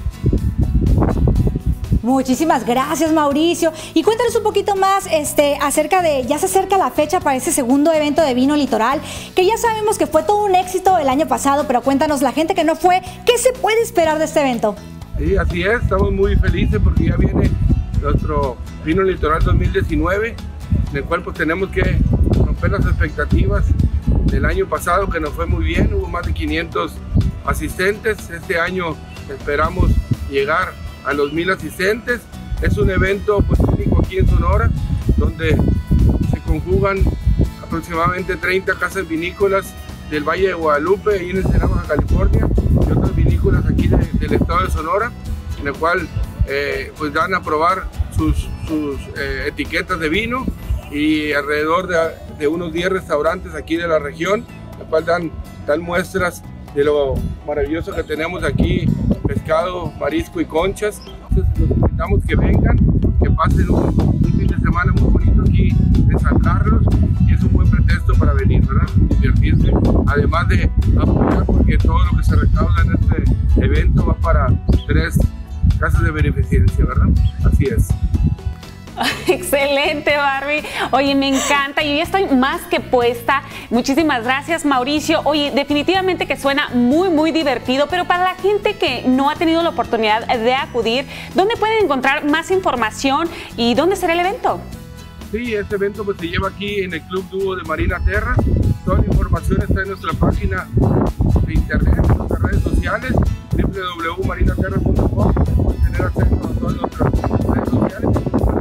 Speaker 3: Muchísimas gracias, Mauricio. Y cuéntanos un poquito más acerca de, ya se acerca la fecha para ese segundo evento de Vino Litoral, que ya sabemos que fue todo un éxito el año pasado, pero cuéntanos, la gente que no fue, ¿qué se puede esperar de este evento?
Speaker 14: Sí, así es, estamos muy felices porque ya viene nuestro Vino Litoral 2019, en el cual pues tenemos que romper las expectativas del año pasado, que nos fue muy bien, hubo más de 500 asistentes. Este año esperamos llegar a los 1000 asistentes. Es un evento pues único aquí en Sonora, donde se conjugan aproximadamente 30 casas vinícolas del Valle de Guadalupe, ahí en Ensenada, Baja California, y otras vinícolas aquí del estado de Sonora, en el cual pues dan a probar sus etiquetas de vino, y alrededor de unos 10 restaurantes aquí de la región, en el cual dan muestras de lo maravilloso que tenemos aquí, pescado, marisco y conchas. Entonces los invitamos que vengan, que pasen un fin de semana muy bonito aquí en San Carlos, y es un buen pretexto para venir, ¿verdad? Divertirse, además de apoyar, porque todo lo que se recauda en este evento va para 3 casas de beneficencia, ¿verdad? Así es.
Speaker 2: Excelente, Barbie. Oye, me encanta. Yo ya estoy más que puesta. Muchísimas gracias, Mauricio. Oye, definitivamente que suena muy, muy divertido, pero para la gente que no ha tenido la oportunidad de acudir, ¿dónde pueden encontrar más información y dónde será el evento?
Speaker 14: Sí, este evento pues se lleva aquí en el Club Dúo de Marina Terra. Toda la información está en nuestra página de internet, en nuestras redes sociales, www.marinaterra.com. Pueden tener acceso a todas nuestras redes sociales.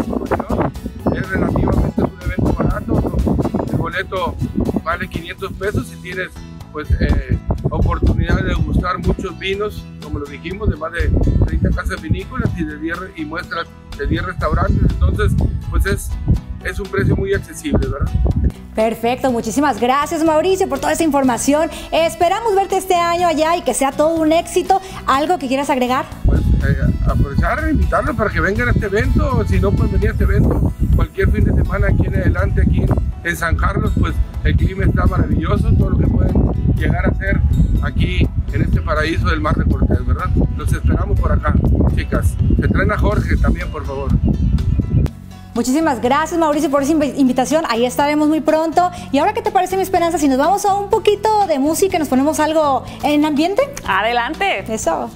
Speaker 14: Es relativamente un evento barato, el boleto vale 500 pesos y tienes pues oportunidad de degustar muchos vinos, como lo dijimos, de más de 30 casas vinícolas y muestras de 10 restaurantes. Entonces pues es un precio muy accesible, ¿verdad?
Speaker 3: Perfecto, muchísimas gracias, Mauricio, por toda esa información. Esperamos verte este año allá y que sea todo un éxito. ¿Algo que quieras agregar?
Speaker 14: Pues aprovechar e invitarlos para que vengan a este evento. Si no pueden venir a este evento cualquier fin de semana aquí en adelante, aquí en San Carlos, pues el clima está maravilloso, todo lo que pueden llegar a hacer aquí en este paraíso del Mar de Cortés, ¿verdad? Los esperamos por acá, chicas. Se traen a Jorge también, por favor.
Speaker 3: Muchísimas gracias, Mauricio, por esa invitación. Ahí estaremos muy pronto. Y ahora, ¿qué te parece, mi Esperanza, si nos vamos a un poquito de música y nos ponemos algo en ambiente?
Speaker 2: Adelante.
Speaker 3: Eso.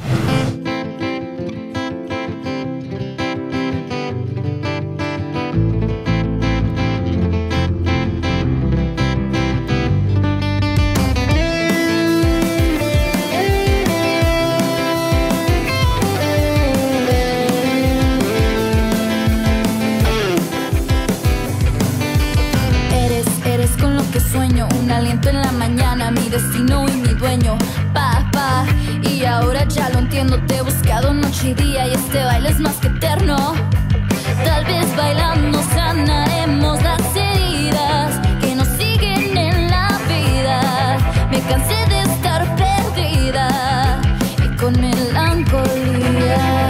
Speaker 15: En la mañana, mi destino y mi dueño, papá. Y ahora ya lo entiendo, te he buscado noche y día y este baile es más que eterno. Tal vez bailando sanaremos las heridas que nos siguen en la vida. Me cansé de estar perdida y con melancolía.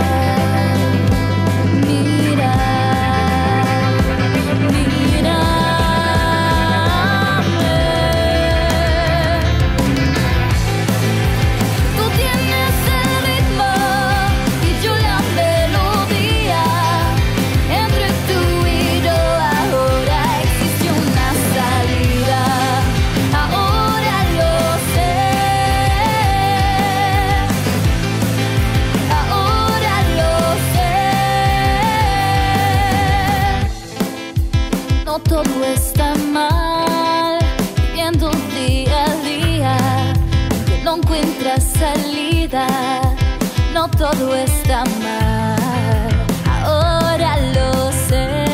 Speaker 15: Todo está mal, viviendo día a día, aunque no encuentras salida. No todo está mal, ahora lo sé.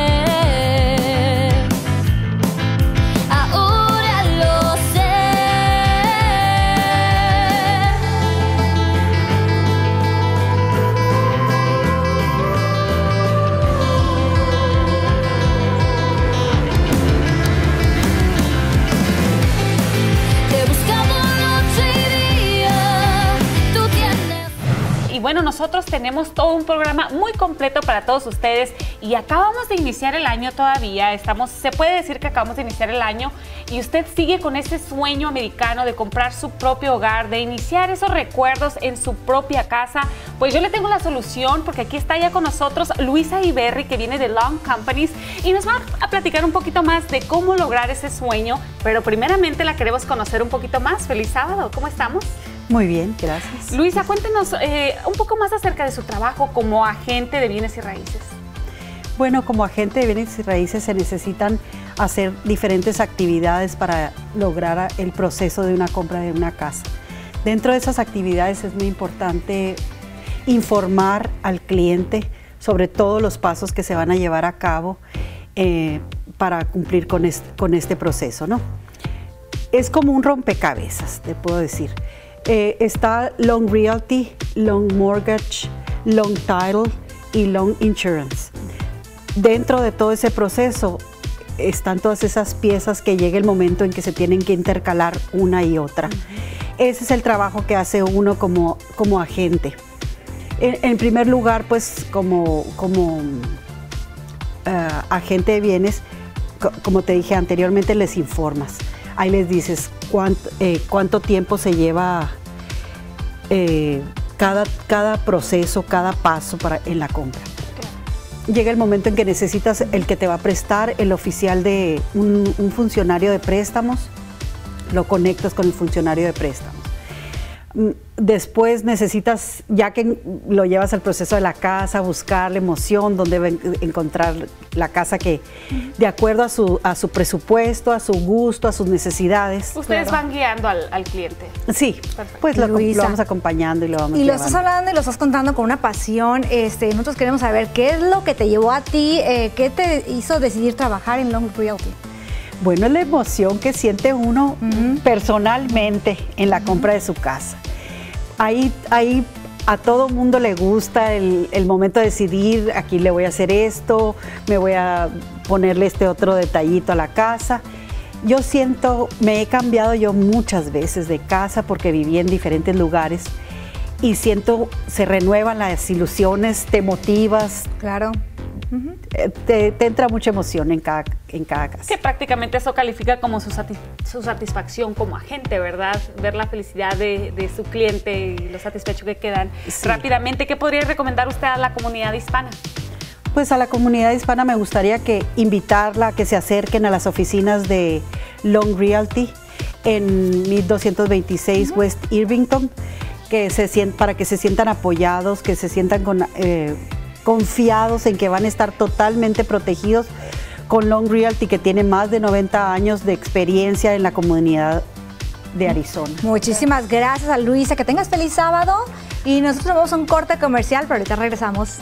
Speaker 15: Ahora lo sé.
Speaker 2: bueno, nosotros tenemos todo un programa muy completo para todos ustedes y acabamos de iniciar el año todavía, se puede decir que acabamos de iniciar el año y usted sigue con ese sueño americano de comprar su propio hogar, de iniciar esos recuerdos en su propia casa. Pues yo le tengo la solución porque aquí está ya con nosotros Luisa Iberri, que viene de Long Companies y nos va a platicar un poquito más de cómo lograr ese sueño, pero primeramente la queremos conocer un poquito más. Feliz sábado, ¿cómo estamos?
Speaker 16: Muy bien, gracias.
Speaker 2: Luisa, cuéntenos un poco más acerca de su trabajo como agente de bienes y raíces.
Speaker 16: Bueno, como agente de bienes y raíces se necesitan hacer diferentes actividades para lograr el proceso de una compra de una casa. Dentro de esas actividades es muy importante informar al cliente sobre todos los pasos que se van a llevar a cabo para cumplir con este proceso, ¿no? Es como un rompecabezas, te puedo decir. Está Long Realty, Long Mortgage, Long Title y Long Insurance. Dentro de todo ese proceso están todas esas piezas que llega el momento en que se tienen que intercalar una y otra. Ese es el trabajo que hace uno como agente. En primer lugar, pues como agente de bienes, como te dije anteriormente, les informas. Ahí les dices cuánto tiempo se lleva cada proceso, cada paso en la compra. Llega el momento en que necesitas el que te va a prestar, el oficial de un funcionario de préstamos, lo conectas con el funcionario de préstamos. Después necesitas, ya que lo llevas al proceso de la casa, buscar la emoción, donde encontrar la casa que, de acuerdo a su presupuesto, a su gusto, a sus necesidades.
Speaker 2: Ustedes van guiando al cliente.
Speaker 16: Sí, perfecto. Pues lo vamos acompañando y lo vamos
Speaker 3: Y
Speaker 16: llevando.
Speaker 3: lo estás hablando y lo estás contando con una pasión. Nosotros queremos saber qué es lo que te llevó a ti, qué te hizo decidir trabajar en Long Realty.
Speaker 16: Bueno, es la emoción que siente uno personalmente en la compra de su casa. Ahí a todo mundo le gusta el momento de decidir, aquí le voy a hacer esto, me voy a ponerle este otro detallito a la casa. Yo me he cambiado yo muchas veces de casa porque viví en diferentes lugares y se renuevan las ilusiones, te motivas.
Speaker 3: Claro.
Speaker 16: Te entra mucha emoción en cada casa.
Speaker 2: Que prácticamente eso califica como su satisfacción como agente, ¿verdad? Ver la felicidad de su cliente y lo satisfecho que quedan. Sí. Rápidamente, ¿qué podría recomendar usted a la comunidad hispana?
Speaker 16: Pues a la comunidad hispana me gustaría invitarla a que se acerquen a las oficinas de Long Realty en 1226 West Irvington, para que se sientan apoyados, que se sientan confiados en que van a estar totalmente protegidos con Long Realty, que tiene más de 90 años de experiencia en la comunidad de Arizona.
Speaker 3: Muchísimas gracias a Luisa, que tengas feliz sábado y nosotros vamos a un corte comercial, pero ahorita regresamos.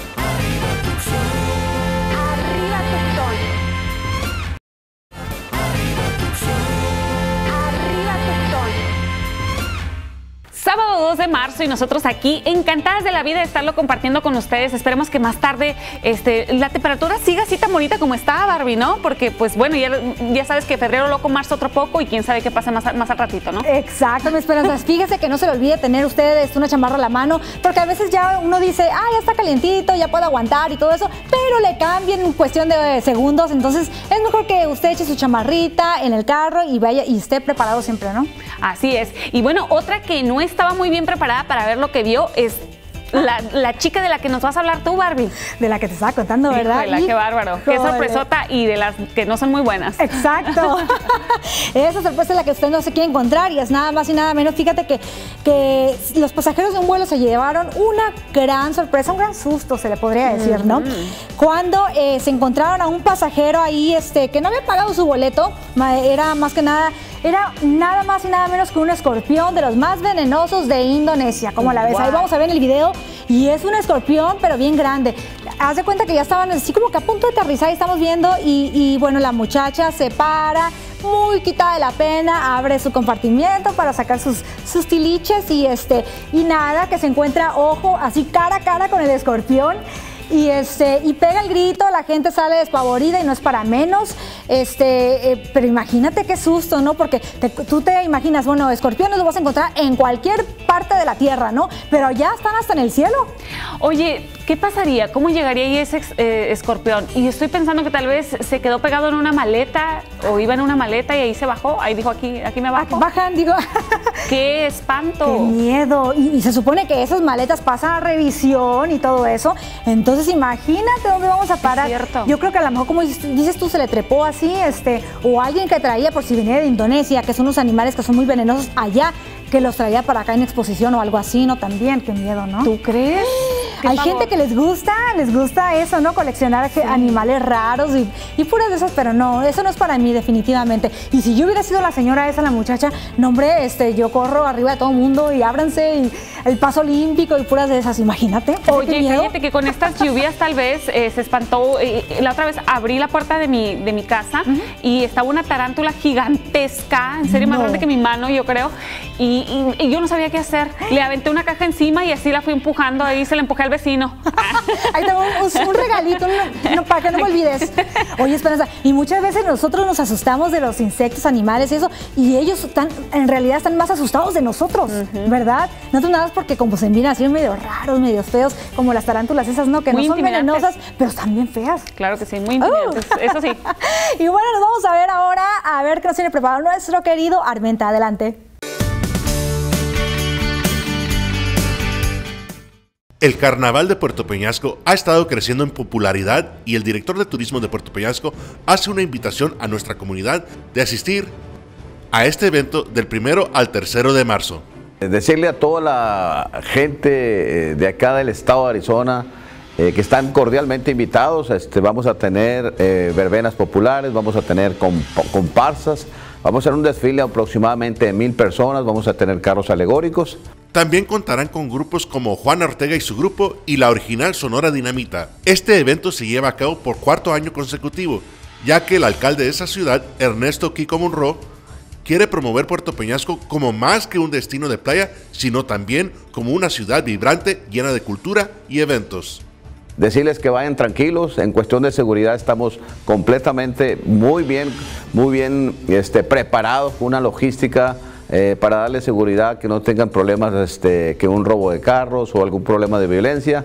Speaker 2: Sábado 2 de marzo y nosotros aquí encantadas de la vida de estarlo compartiendo con ustedes. Esperemos que más tarde la temperatura siga así tan bonita como está, Barbie, ¿no? Porque pues bueno, ya sabes que febrero loco, marzo otro poco y quién sabe qué pase más al ratito, ¿no?
Speaker 3: Exacto, mi Esperanza. Fíjese que no se le olvide tener ustedes una chamarra a la mano, porque a veces ya uno dice, ya está calientito, ya puedo aguantar y todo eso, pero le cambien en cuestión de segundos. Entonces es mejor que usted eche su chamarrita en el carro y vaya y esté preparado siempre, ¿no?
Speaker 2: Así es. Y bueno, otra que no estaba muy bien preparada para ver lo que vio es la chica de la que nos vas a hablar tú, Barbie.
Speaker 3: De la que te estaba contando, ¿verdad?
Speaker 2: Híjole, qué bárbaro. Qué sorpresota y de las que no son muy buenas.
Speaker 3: Exacto. Esa sorpresa es la que usted no se quiere encontrar y es nada más y nada menos. Fíjate que los pasajeros de un vuelo se llevaron una gran sorpresa, un gran susto, se le podría decir, ¿no? Cuando se encontraron a un pasajero ahí que no había pagado su boleto, era nada más y nada menos que un escorpión de los más venenosos de Indonesia. ¿Cómo la ves? Ahí vamos a ver en el video. Y es un escorpión, pero bien grande. Haz de cuenta que ya estaban así como que a punto de aterrizar y estamos viendo. Y bueno, la muchacha se para, muy quitada de la pena, abre su compartimiento para sacar sus tiliches y nada, que se encuentra, ojo, así cara a cara con el escorpión. y pega el grito, la gente sale despavorida y no es para menos. Pero imagínate qué susto, ¿no? Porque tú te imaginas, bueno, escorpiones los vas a encontrar en cualquier parte de la tierra, ¿no? Pero ya están hasta en el cielo.
Speaker 2: Oye, ¿qué pasaría? ¿Cómo llegaría ahí ese escorpión? Y estoy pensando que tal vez se quedó pegado en una maleta o iba en una maleta y ahí se bajó. Ahí dijo, aquí me bajo.
Speaker 3: Bajan, digo.
Speaker 2: ¡Qué espanto!
Speaker 3: ¡Qué miedo! Y se supone que esas maletas pasan a revisión y todo eso. Entonces, imagínate dónde vamos a parar.
Speaker 2: Es cierto.
Speaker 3: Yo creo que a lo mejor, como dices tú, se le trepó así, o alguien que traía, por si venía de Indonesia, que son unos animales que son muy venenosos allá, que los traía para acá en exposición o algo así, ¿no? También, qué miedo, ¿no?
Speaker 2: ¿Tú crees?
Speaker 3: Hay gente que les gusta eso, ¿no? Coleccionar animales raros y puras de esas, pero no, eso no es para mí definitivamente. Y si yo hubiera sido la señora esa, la muchacha, no hombre, yo corro arriba de todo el mundo y ábranse y el paso olímpico y puras de esas, imagínate.
Speaker 2: Oye, cállate que con estas lluvias tal vez se espantó. La otra vez abrí la puerta de mi casa y estaba una tarántula gigantesca, en serio más grande que mi mano, yo creo, y yo no sabía qué hacer. Le aventé una caja encima y así la fui empujando, ahí se la empujé al vecino.
Speaker 3: Ahí tengo un regalito, para que no me olvides. Oye, Esperanza, y muchas veces nosotros nos asustamos de los insectos, animales y eso, y ellos en realidad están más asustados de nosotros, ¿verdad? No tú nada más porque como se miran así medio raros, medio feos, como las tarántulas esas, ¿no? Que muy no son venenosas, pero están bien feas.
Speaker 2: Claro que sí, muy intimidantes, eso sí.
Speaker 3: Y bueno, nos vamos a ver ahora, a ver qué nos tiene preparado nuestro querido Armenta. Adelante.
Speaker 4: El Carnaval de Puerto Peñasco ha estado creciendo en popularidad y el director de turismo de Puerto Peñasco hace una invitación a nuestra comunidad de asistir a este evento del 1 al 3 de marzo.
Speaker 17: Decirle a toda la gente de acá del estado de Arizona que están cordialmente invitados. Vamos a tener verbenas populares, vamos a tener comparsas, vamos a hacer un desfile aproximadamente de 1000 personas, vamos a tener carros alegóricos.
Speaker 4: También contarán con grupos como Juan Ortega y su grupo y la original Sonora Dinamita. Este evento se lleva a cabo por 4º año consecutivo, ya que el alcalde de esa ciudad, Ernesto Kiko Monroe, quiere promover Puerto Peñasco como más que un destino de playa, sino también como una ciudad vibrante, llena de cultura y eventos.
Speaker 17: Decirles que vayan tranquilos, en cuestión de seguridad estamos completamente muy bien preparados con una logística para darle seguridad, que no tengan problemas, que un robo de carros o algún problema de violencia.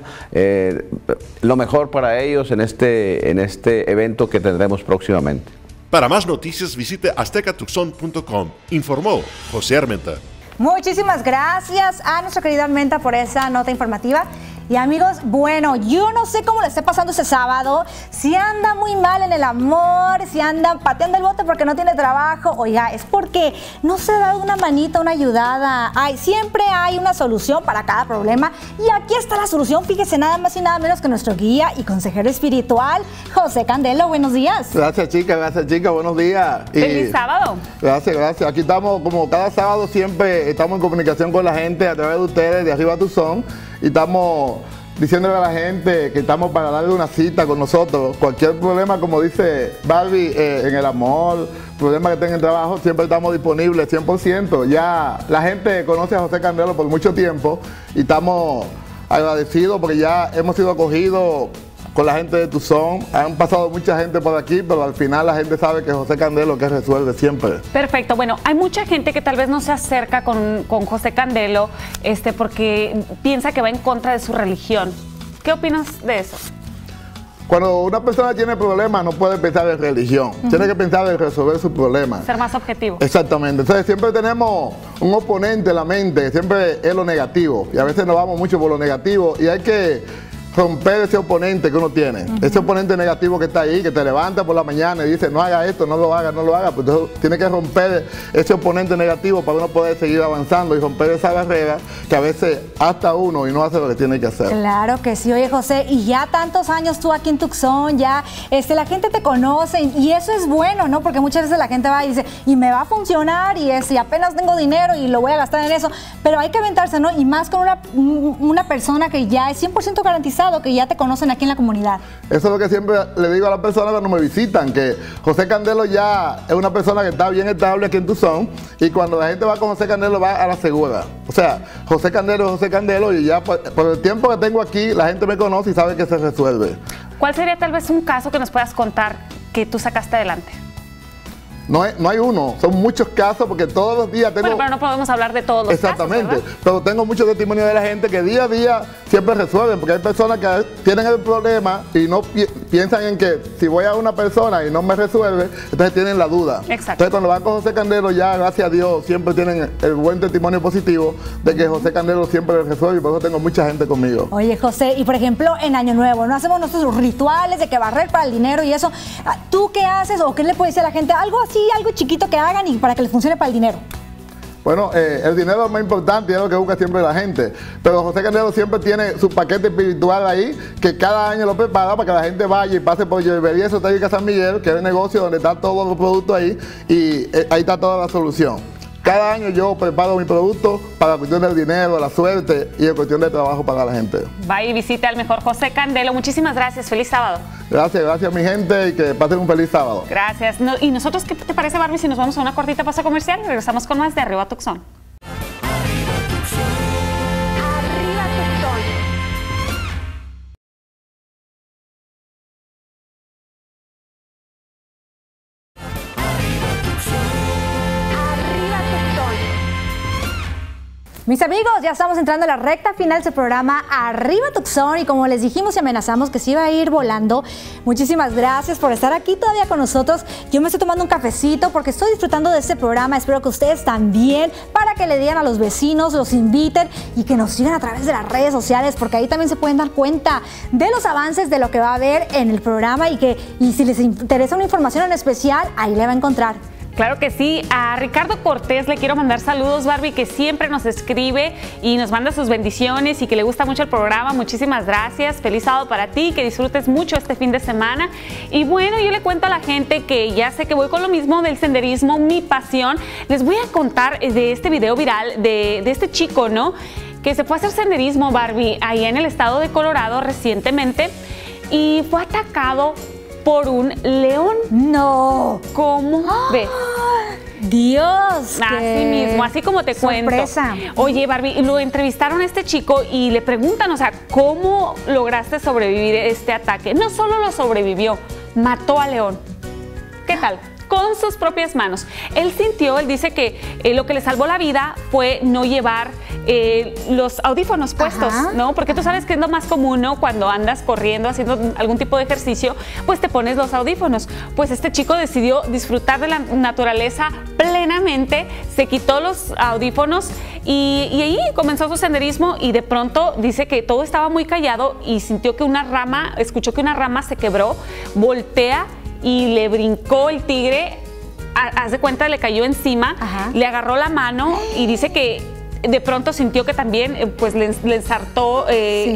Speaker 17: Lo mejor para ellos en este evento que tendremos próximamente.
Speaker 4: Para más noticias visite aztecatucson.com. Informó José Armenta.
Speaker 3: Muchísimas gracias a nuestra querida Armenta por esa nota informativa. Y amigos, bueno, yo no sé cómo le esté pasando ese sábado, si anda muy mal en el amor, si anda pateando el bote porque no tiene trabajo, oiga, es porque no se ha dado una manita, una ayudada. Siempre hay una solución para cada problema y aquí está la solución, fíjese, nada más y nada menos que nuestro guía y consejero espiritual, José Candelo. Buenos días.
Speaker 18: Gracias, chica, buenos días.
Speaker 2: ¡Feliz sábado!
Speaker 18: Gracias. Aquí estamos, como cada sábado, siempre estamos en comunicación con la gente a través de ustedes, de Arriba Tucson. Y estamos diciéndole a la gente que estamos para darle una cita con nosotros. Cualquier problema, como dice Barbie, en el amor, problema que tenga en el trabajo, siempre estamos disponibles 100%. Ya la gente conoce a José Candelo por mucho tiempo y estamos agradecidos porque ya hemos sido acogidos con la gente de Tucson. Han pasado mucha gente por aquí, pero al final la gente sabe que José Candelo que resuelve siempre.
Speaker 2: Perfecto. Bueno, hay mucha gente que tal vez no se acerca con José Candelo porque piensa que va en contra de su religión. ¿Qué opinas de eso?
Speaker 18: Cuando una persona tiene problemas no puede pensar en religión, tiene que pensar en resolver sus problemas.
Speaker 2: Ser más objetivo.
Speaker 18: Exactamente. Entonces siempre tenemos un oponente en la mente, siempre es lo negativo. Y a veces nos vamos mucho por lo negativo y hay que romper ese oponente que uno tiene, ese oponente negativo que está ahí, que te levanta por la mañana y dice no haga esto, no lo haga, pues entonces tiene que romper ese oponente negativo para uno poder seguir avanzando y romper esa barrera que a veces hasta uno y no hace lo que tiene que hacer.
Speaker 3: Claro que sí. Oye, José, y ya tantos años tú aquí en Tucson, ya la gente te conoce y eso es bueno, ¿no? Porque muchas veces la gente va y dice, y me va a funcionar y apenas tengo dinero y lo voy a gastar en eso, pero hay que aventarse, ¿no? Y más con una persona que ya es 100% garantizada estado que ya te conocen aquí en la comunidad?
Speaker 18: Eso es lo que siempre le digo a las personas cuando me visitan, que José Candelo ya es una persona que está bien estable aquí en Tucson, y cuando la gente va con José Candelo va a la segura. O sea, José Candelo es José Candelo, y ya por el tiempo que tengo aquí, la gente me conoce y sabe que se resuelve.
Speaker 2: ¿Cuál sería tal vez un caso que nos puedas contar que tú sacaste adelante?
Speaker 18: No hay uno, son muchos casos porque todos los días tengo...
Speaker 2: Bueno, pero no podemos hablar de todos los
Speaker 18: Exactamente,
Speaker 2: casos, ¿verdad?
Speaker 18: pero tengo muchos testimonios de la gente que día a día siempre resuelven, porque hay personas que tienen el problema y no piensan en que si voy a una persona y no me resuelve, entonces tienen la duda.
Speaker 2: Exacto.
Speaker 18: Entonces cuando van con José Candelo ya, gracias a Dios, siempre tienen el buen testimonio positivo de que José Candelo siempre les resuelve, y por eso tengo mucha gente conmigo.
Speaker 3: Oye, José, y por ejemplo, en Año Nuevo, ¿no hacemos nuestros rituales de que barrer para el dinero y eso? ¿Tú qué haces o qué le puedes decir a la gente? Algo así, algo chiquito que hagan y para que les funcione para el dinero.
Speaker 18: Bueno, el dinero es más importante y es lo que busca siempre la gente. Pero José Candelo siempre tiene su paquete espiritual ahí, que cada año lo prepara para que la gente vaya y pase por Yerbería Esotérica San Miguel, que es el negocio donde están todos los productos ahí, y ahí está toda la solución. Cada año yo preparo mi producto para la cuestión del dinero, la suerte y la cuestión de trabajo para la gente.
Speaker 2: Va y visita al mejor José Candelo. Muchísimas gracias. Feliz sábado.
Speaker 18: Gracias mi gente, y que pasen un feliz sábado.
Speaker 2: Gracias. ¿Y nosotros qué te parece, Barbie, si nos vamos a una cortita pausa comercial? Regresamos con más de Arriba Tucson.
Speaker 1: Arriba Tucson. Arriba Tucson.
Speaker 3: Mis amigos, ya estamos entrando a la recta final de su programa Arriba Tucson, y como les dijimos y amenazamos que se iba a ir volando, muchísimas gracias por estar aquí todavía con nosotros. Yo me estoy tomando un cafecito porque estoy disfrutando de este programa, espero que ustedes también, para que le digan a los vecinos, los inviten y que nos sigan a través de las redes sociales, porque ahí también se pueden dar cuenta de los avances de lo que va a haber en el programa, y si les interesa una información en especial, ahí le va a encontrar.
Speaker 2: Claro que sí. A Ricardo Cortés le quiero mandar saludos, Barbie, que siempre nos escribe y nos manda sus bendiciones y que le gusta mucho el programa. Muchísimas gracias. Feliz sábado para ti, que disfrutes mucho este fin de semana. Y bueno, yo le cuento a la gente que ya sé que voy con lo mismo del senderismo, mi pasión. Les voy a contar de este video viral de este chico, ¿no? Que se fue a hacer senderismo, Barbie, ahí en el estado de Colorado recientemente, y fue atacado por un león.
Speaker 3: No.
Speaker 2: ¿Cómo ves?
Speaker 3: Dios.
Speaker 2: Así mismo, así como te
Speaker 3: sorpresa.
Speaker 2: Cuento. Oye, Barbie, lo entrevistaron a este chico y le preguntan, o sea, ¿cómo lograste sobrevivir este ataque? No solo lo sobrevivió, mató al león. ¿Qué tal? Con sus propias manos. Él dice que lo que le salvó la vida fue no llevar los audífonos puestos, ¿no? Porque tú sabes que es lo más común, ¿no? Cuando andas corriendo, haciendo algún tipo de ejercicio, pues te pones los audífonos. Pues este chico decidió disfrutar de la naturaleza plenamente, se quitó los audífonos y ahí comenzó su senderismo, y de pronto dice que todo estaba muy callado y sintió que escuchó que una rama se quebró, voltea y le brincó el tigre, haz de cuenta, le cayó encima, le agarró la mano y dice que de pronto sintió que también pues le ensartó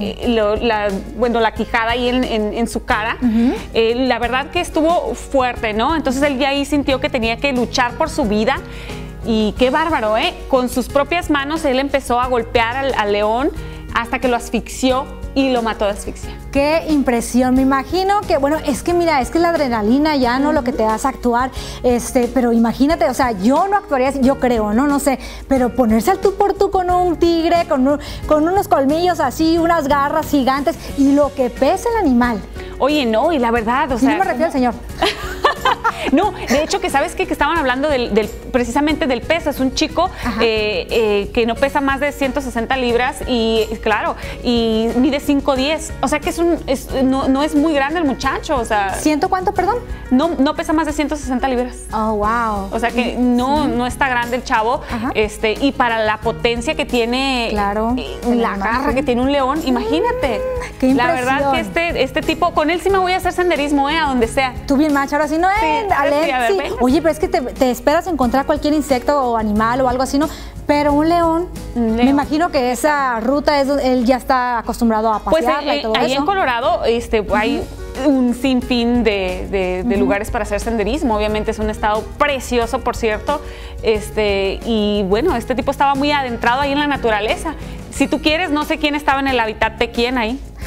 Speaker 2: la quijada ahí en su cara. La verdad que estuvo fuerte, ¿no? Entonces él ya ahí sintió que tenía que luchar por su vida. Y qué bárbaro, ¿eh? Con sus propias manos él empezó a golpear al león hasta que lo asfixió y lo mató de asfixia.
Speaker 3: Qué impresión, me imagino que, bueno, es que mira, es que la adrenalina ya, ¿no? Lo que te hace actuar, pero imagínate, o sea, yo no actuaría así, yo creo, no sé, pero ponerse al tú por tú con un tigre, con unos colmillos así, unas garras gigantes, y lo que pesa el animal.
Speaker 2: Oye, no, y la verdad, o sea...
Speaker 3: no me refiero al señor.
Speaker 2: No, de hecho, que sabes que estaban hablando precisamente del peso. Es un chico que no pesa más de 160 libras y, claro, y mide 5'10". O sea que no es muy grande el muchacho. O sea,
Speaker 3: ¿Ciento cuánto, perdón?
Speaker 2: No pesa más de 160 libras.
Speaker 3: Oh, wow.
Speaker 2: O sea que no está grande el chavo. Y para la potencia que tiene,
Speaker 3: claro,
Speaker 2: la garra que tiene un león, imagínate.
Speaker 3: Qué impresión.
Speaker 2: La verdad que este tipo, con él sí me voy a hacer senderismo, a donde sea.
Speaker 3: Tú bien macho, ahora sí, ¿no? Sí. Oye, pero es que te esperas encontrar cualquier insecto o animal o algo así, ¿no? Pero un león, me imagino que esa ruta él ya está acostumbrado a pasearla y todo eso.
Speaker 2: Ahí en Colorado hay un sinfín de lugares para hacer senderismo. Obviamente es un estado precioso, por cierto. Y bueno, este tipo estaba muy adentrado ahí en la naturaleza. Si tú quieres, no sé quién estaba en el hábitat de quién ahí.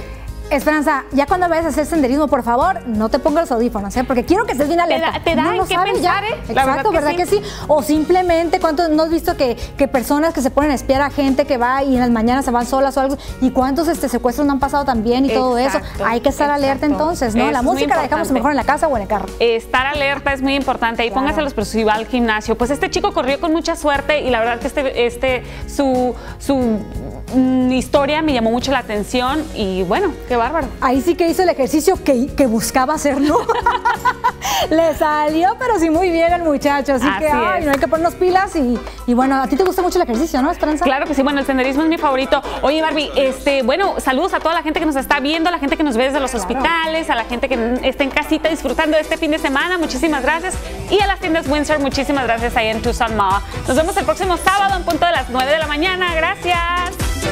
Speaker 3: Esperanza, ya cuando vayas a hacer senderismo, por favor, no te pongas los audífonos, ¿eh? Porque quiero que estés bien alerta.
Speaker 2: Te da en qué pensar, ¿eh?
Speaker 3: Exacto, ¿verdad que sí? O simplemente, ¿cuántos no has visto que personas que se ponen a espiar a gente que va y en las mañanas se van solas o algo? ¿Y cuántos secuestros no han pasado también y todo eso? Hay que estar alerta entonces, ¿no? La música la dejamos mejor en la casa o en el carro.
Speaker 2: Estar alerta es muy importante. Y póngaselos, pero si va al gimnasio. Pues este chico corrió con mucha suerte y la verdad que su historia me llamó mucho la atención y bueno, qué bárbaro.
Speaker 3: Ahí sí que hizo el ejercicio que buscaba hacer, ¿no? Le salió, pero sí muy bien al muchacho, así que no hay que ponernos pilas y bueno, a ti te gusta mucho el ejercicio, ¿no, Esperanza?
Speaker 2: Claro que sí, bueno, el senderismo es mi favorito. Oye, Barbie, bueno, saludos a toda la gente que nos está viendo, a la gente que nos ve desde los hospitales, a la gente que está en casita disfrutando de este fin de semana, muchísimas gracias. Y a las tiendas Windsor, muchísimas gracias ahí en Tucson Mall. Nos vemos el próximo sábado en punto de las 9 de la mañana. Gracias.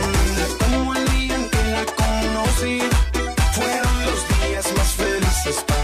Speaker 19: Fueron los días más felices.